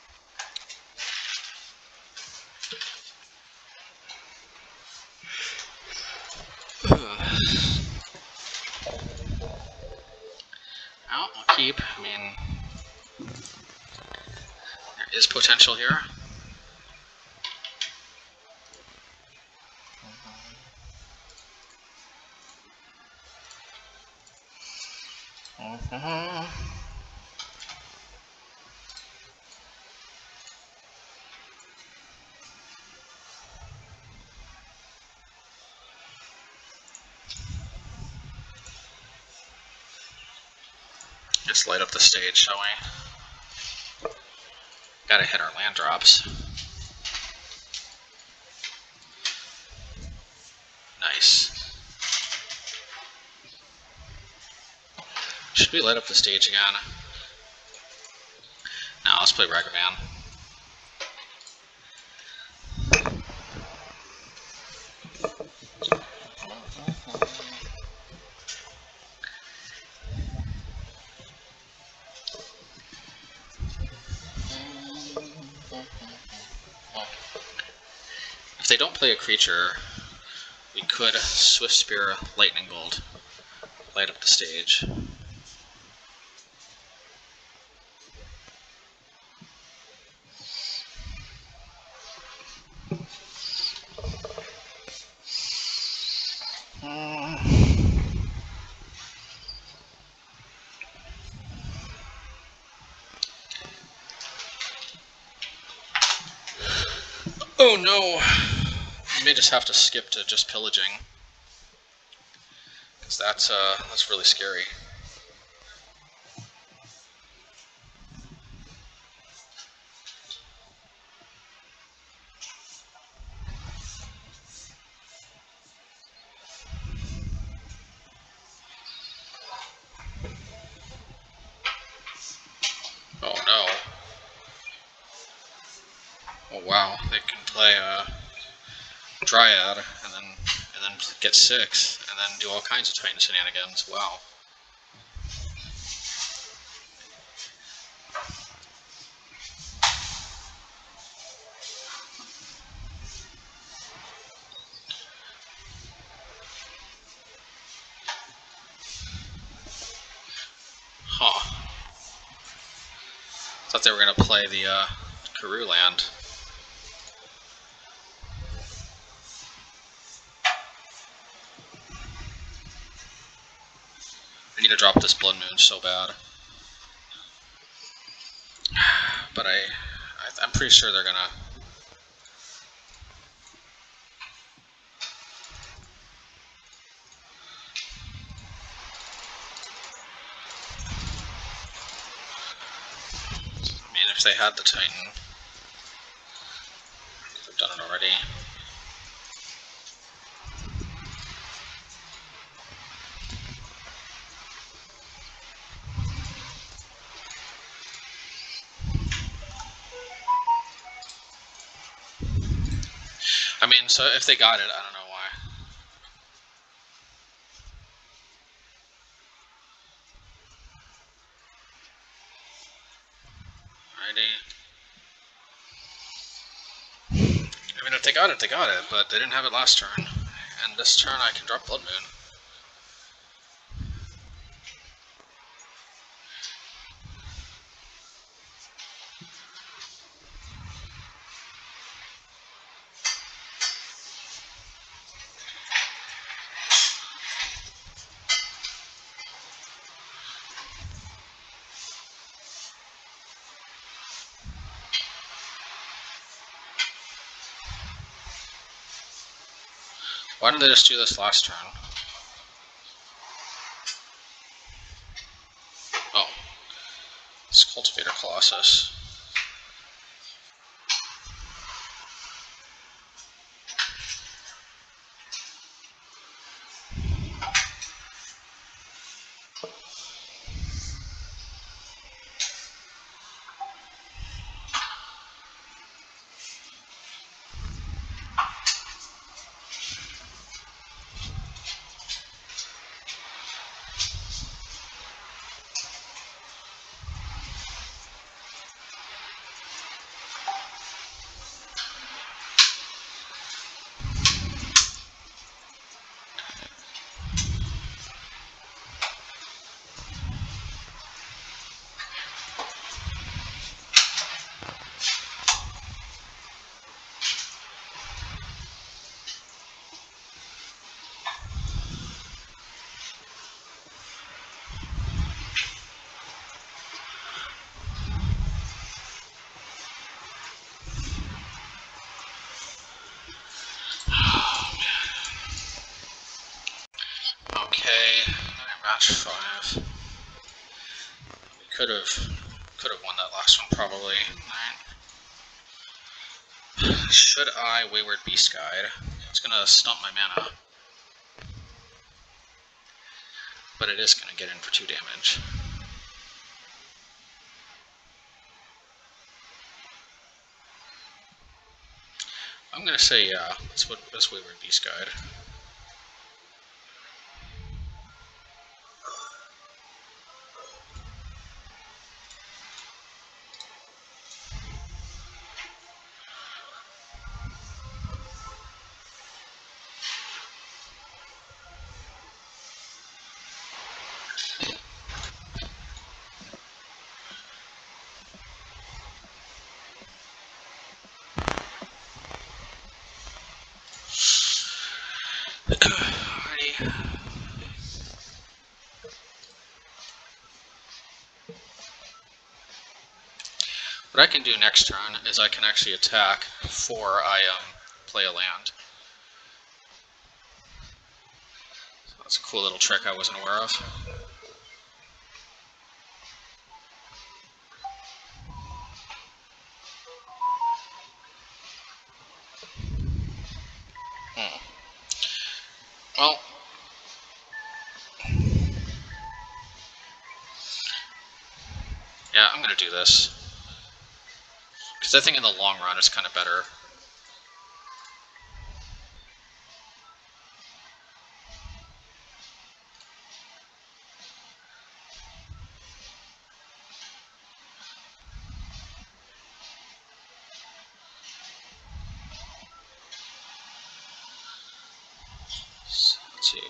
Well, I'll keep. I mean, there is potential here. Just light up the stage, shall we? Gotta hit our land drops. Nice. Should we light up the stage again? Now let's play Ragavan. If they don't play a creature, we could Swiftspear Lightning Bolt, light up the stage. Oh no! We may just have to skip to just pillaging, because that's really scary. Oh no! Oh wow! They can play a Dryad and then get 6 and then do all kinds of Titan shenanigans. Wow. Huh. Thought they were gonna play the Karoo land. I need to drop this Blood Moon so bad. But I'm pretty sure they're gonna... I mean, if they had the Titan, they've done it already. I mean, so if they got it, I don't know why. Alrighty. I mean, if they got it, but they didn't have it last turn. And this turn I can drop Blood Moon. Why didn't they just do this last turn? Oh. It's Cultivator Colossus. Match 5. We could have won that last one probably. Alright. Should I Wayward Beast Guide? It's gonna stump my mana. But it is gonna get in for 2 damage. I'm gonna say yeah, that's Wayward Beast Guide. What I can do next turn is I can actually attack before I play a land. So that's a cool little trick I wasn't aware of. Well, yeah, I'm going to do this. Because I think in the long run it's kind of better. So, let's see.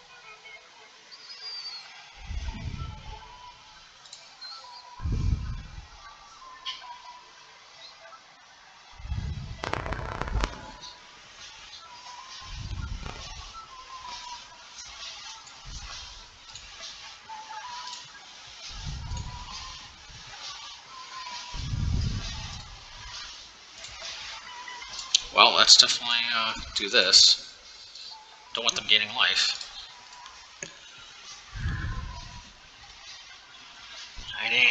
Well, let's definitely do this. Don't want them gaining life. Alrighty.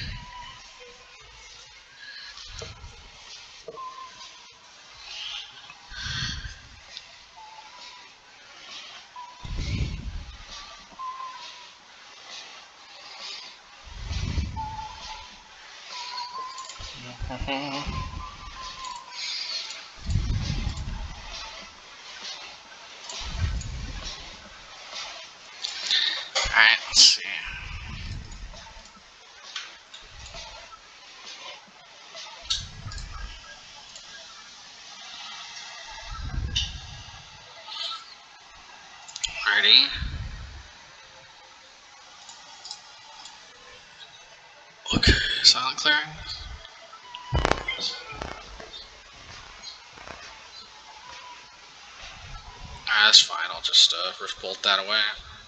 Alright, let's see. Alrighty. Okay, silent clearing. That's fine, I'll just first bolt that away.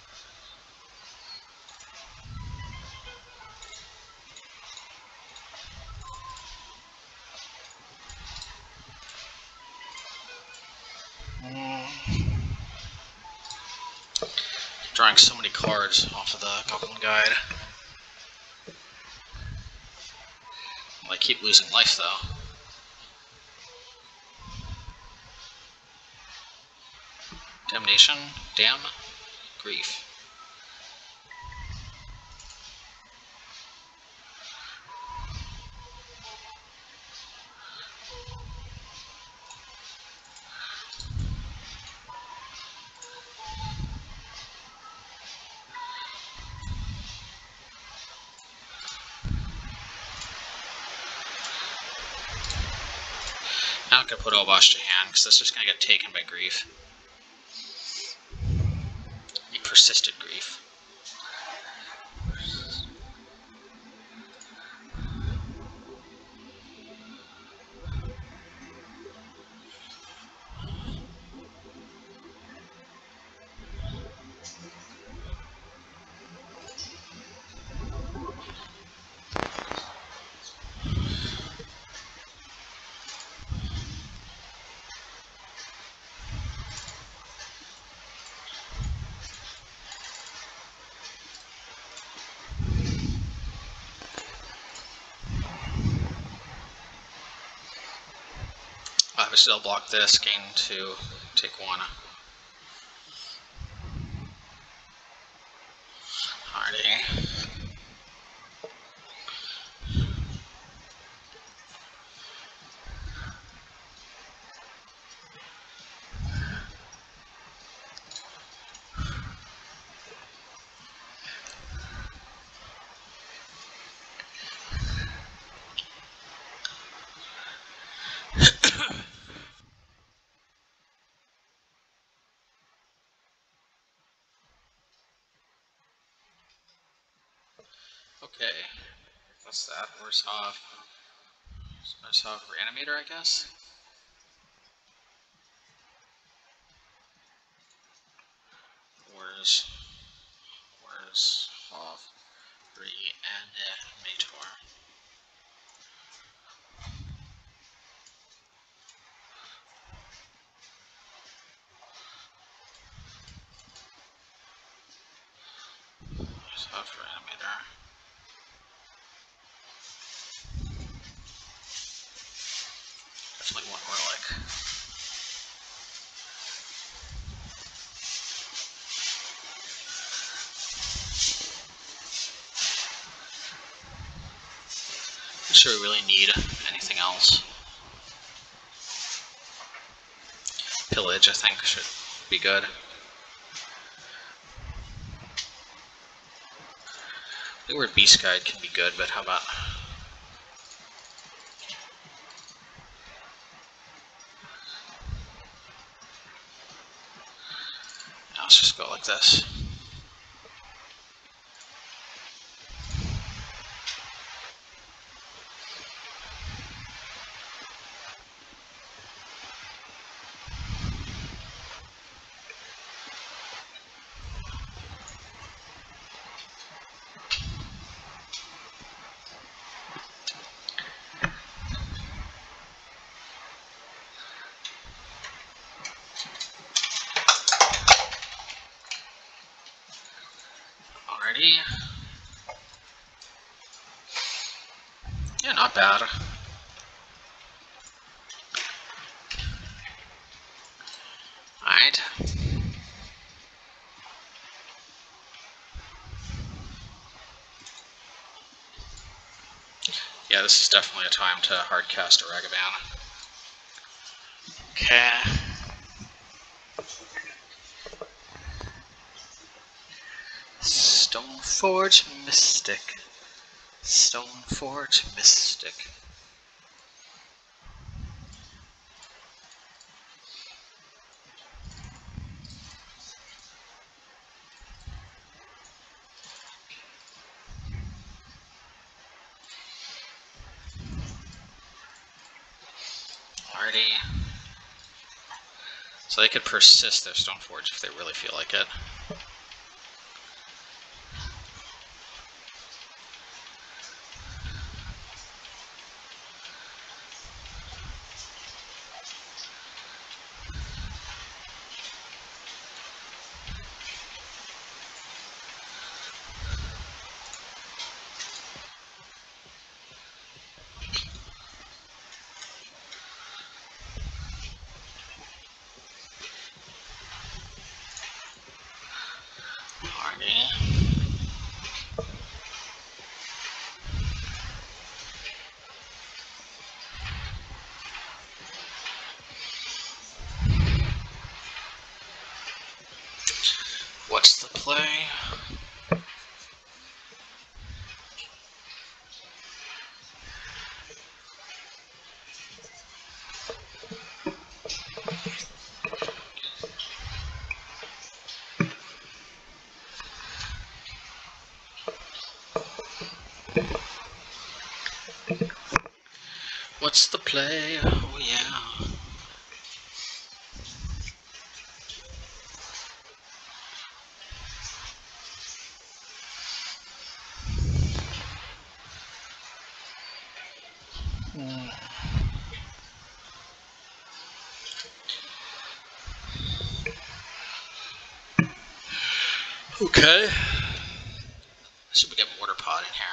Drawing so many cards off of the Goblin Guide. Well, I keep losing life though. Damnation, damn, grief. Now I'm gonna put Obosh to hand because that's just gonna get taken by grief. You persisted grief. Savage Still block this, gain 2, take 1. Alrighty. Okay, what's that? Orzhov. Orzhov Reanimator, I guess? Orzhov Reanimator. Orzhov Reanimator. Definitely one relic. Not sure we really need anything else. Pillage, I think, should be good. Wayward Beast Guide can be good, but how about... Now let's just go like this. Alrighty. Yeah, not bad. Alright. Yeah, this is definitely a time to hardcast a Ragavan. Okay. Stoneforge Mystic. Stoneforge Mystic. Alrighty. So they could persist their Stoneforge if they really feel like it. What's the play? What's the play? Oh yeah. Okay. Should we get Mortar Pod in here?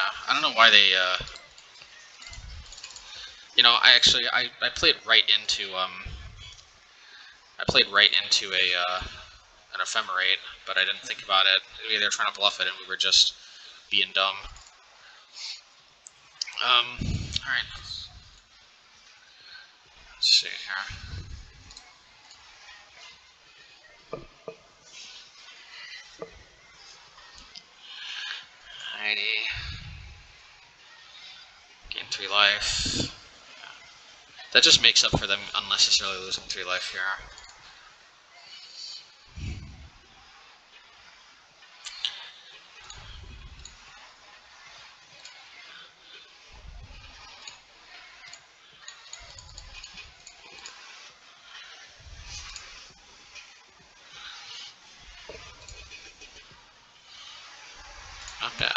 I don't know why they, you know, I played right into, an Ephemerate, but I didn't think about it. Maybe they were trying to bluff it and we were just being dumb. Alright. Let's see here. Alrighty. Gain 3 life. That just makes up for them unnecessarily losing 3 life here. Not bad.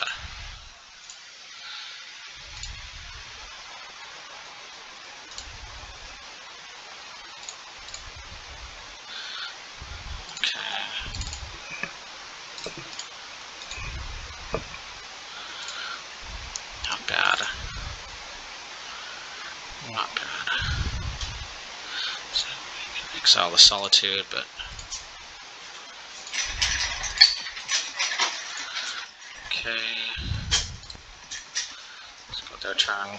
Not bad. Not bad. So we can exile the Solitude, but okay. Let's go with their turn.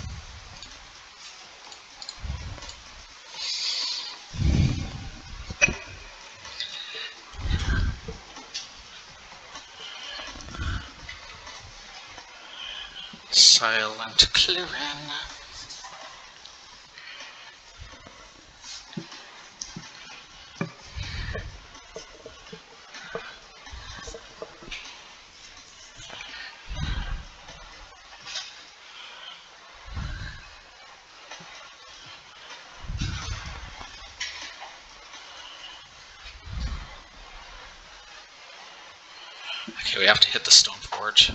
Silent clearing. Okay, we have to hit the Stone Forge.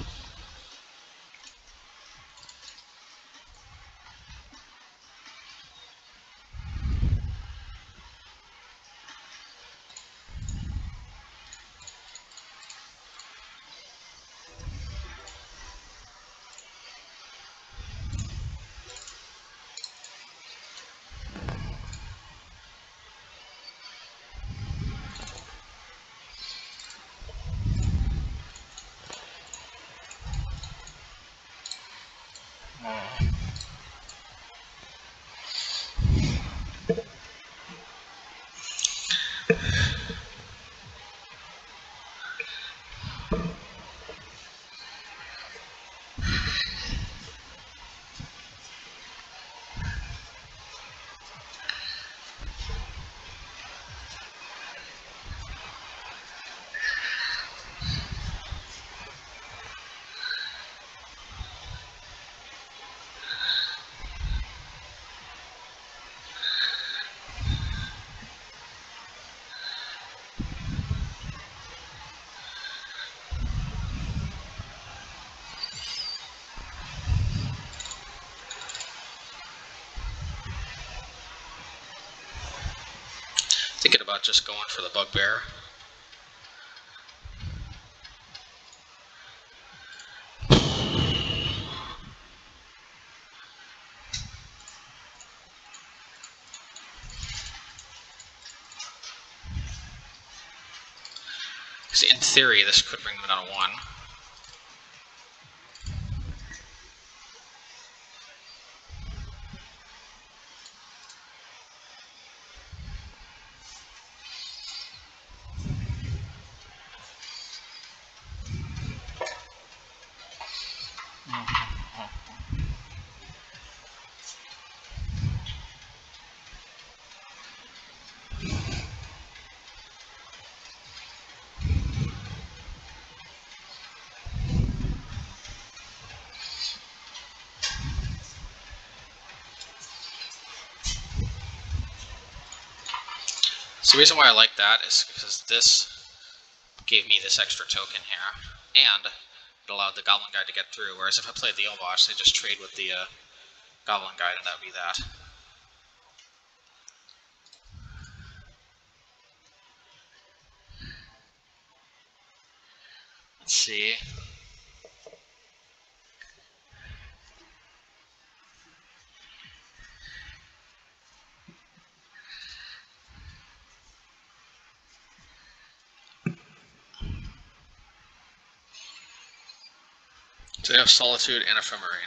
Thinking about just going for the Bugbear. See, in theory, this could bring them down to 1. So the reason why I like that is because this gave me this extra token here, and it allowed the Goblin Guide to get through, whereas if I played the Obosh, they just trade with the Goblin Guide, and that would be that. Let's see. So they have Solitude and Ephemerine.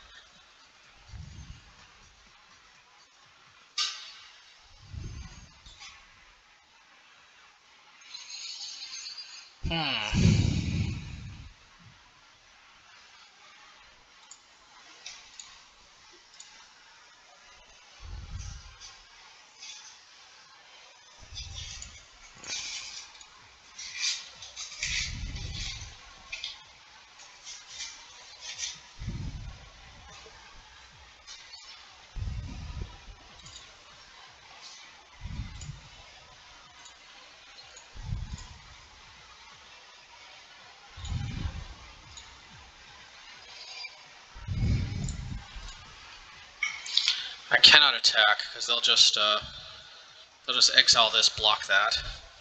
I cannot attack because they'll just exile this, block that.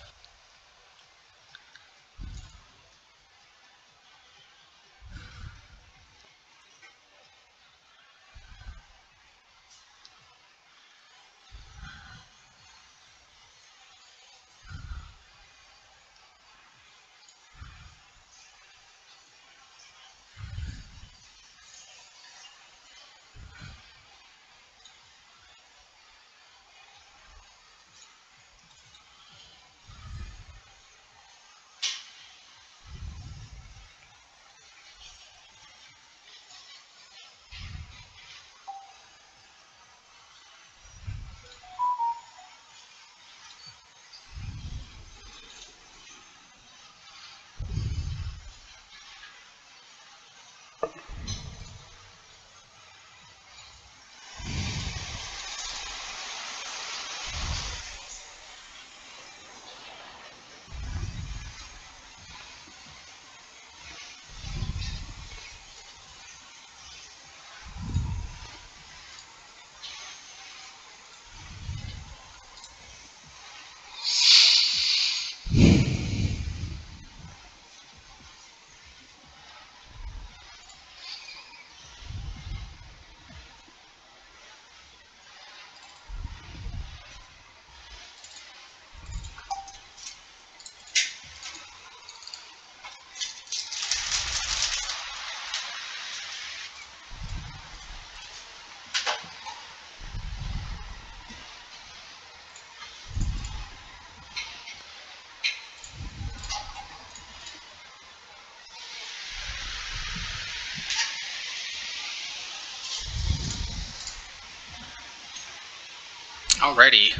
Alrighty.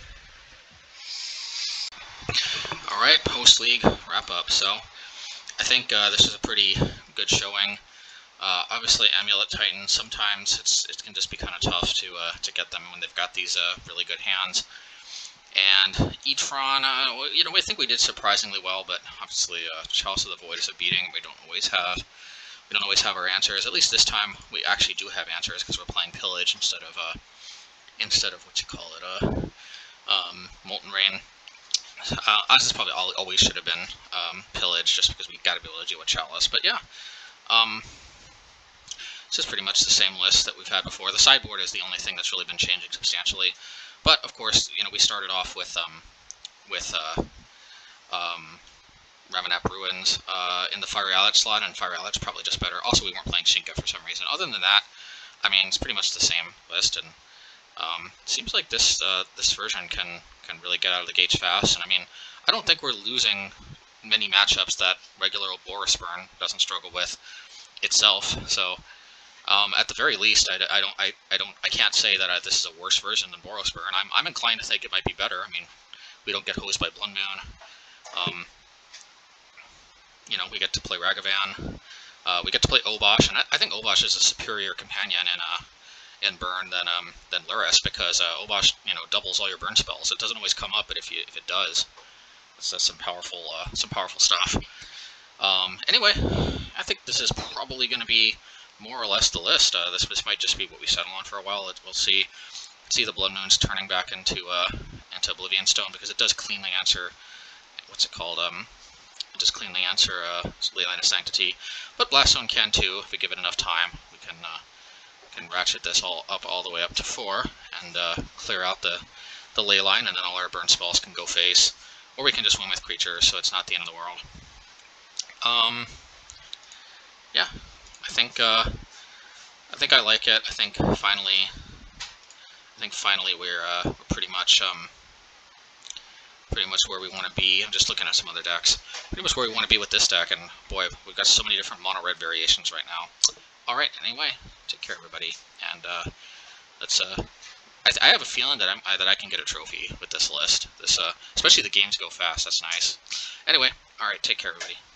Alright, post-league wrap-up. So, I think this is a pretty good showing. Obviously, Amulet Titans, sometimes it can just be kind of tough to get them when they've got these really good hands. And E-Tron, you know, I think we did surprisingly well, but obviously, Chalice of the Void is a beating. We don't always have our answers. At least this time, we actually do have answers because we're playing Pillage instead of what you call it, Molten Rain. This probably always should have been Pillage, just because we've got to be able to deal with Chalice. But yeah, this is pretty much the same list that we've had before. The sideboard is the only thing that's really been changing substantially. But of course, you know, we started off with Ramanap Ruins in the Fiery Islet slot, and Fiery Islet's probably just better. Also, we weren't playing Shinka for some reason. Other than that, I mean, it's pretty much the same list, and seems like this version can really get out of the gates fast. And I mean, I don't think we're losing many matchups that regular Obosh burn doesn't struggle with itself. So at the very least, I can't say that this is a worse version than Boros burn. I'm inclined to think it might be better. I mean, we don't get hosed by Blood Moon. You know, we get to play Ragavan. We get to play Obosh, and I think Obosh is a superior companion in burn than Luris, because Obosh, you know, doubles all your burn spells. It doesn't always come up, but if it does, that's some powerful stuff. Anyway, I think this is probably going to be more or less the list. This might just be what we settle on for a while. We'll see the Blood Moons turning back into Oblivion Stone, because it does cleanly answer, what's it called? It does cleanly answer Leyline of Sanctity, but Blaststone can too if we give it enough time. We can ratchet this all the way up to 4 and clear out the ley line, and then all our burn spells can go face, or we can just win with creatures, so it's not the end of the world. Yeah, I think I like it. I think finally we're pretty much where we want to be. I'm just looking at some other decks. Pretty much where we want to be with this deck, and boy, we've got so many different mono-red variations right now. Alright, anyway, take care everybody, and let's I have a feeling that I can get a trophy with this list. Especially the games go fast, that's nice. Anyway, alright, take care everybody.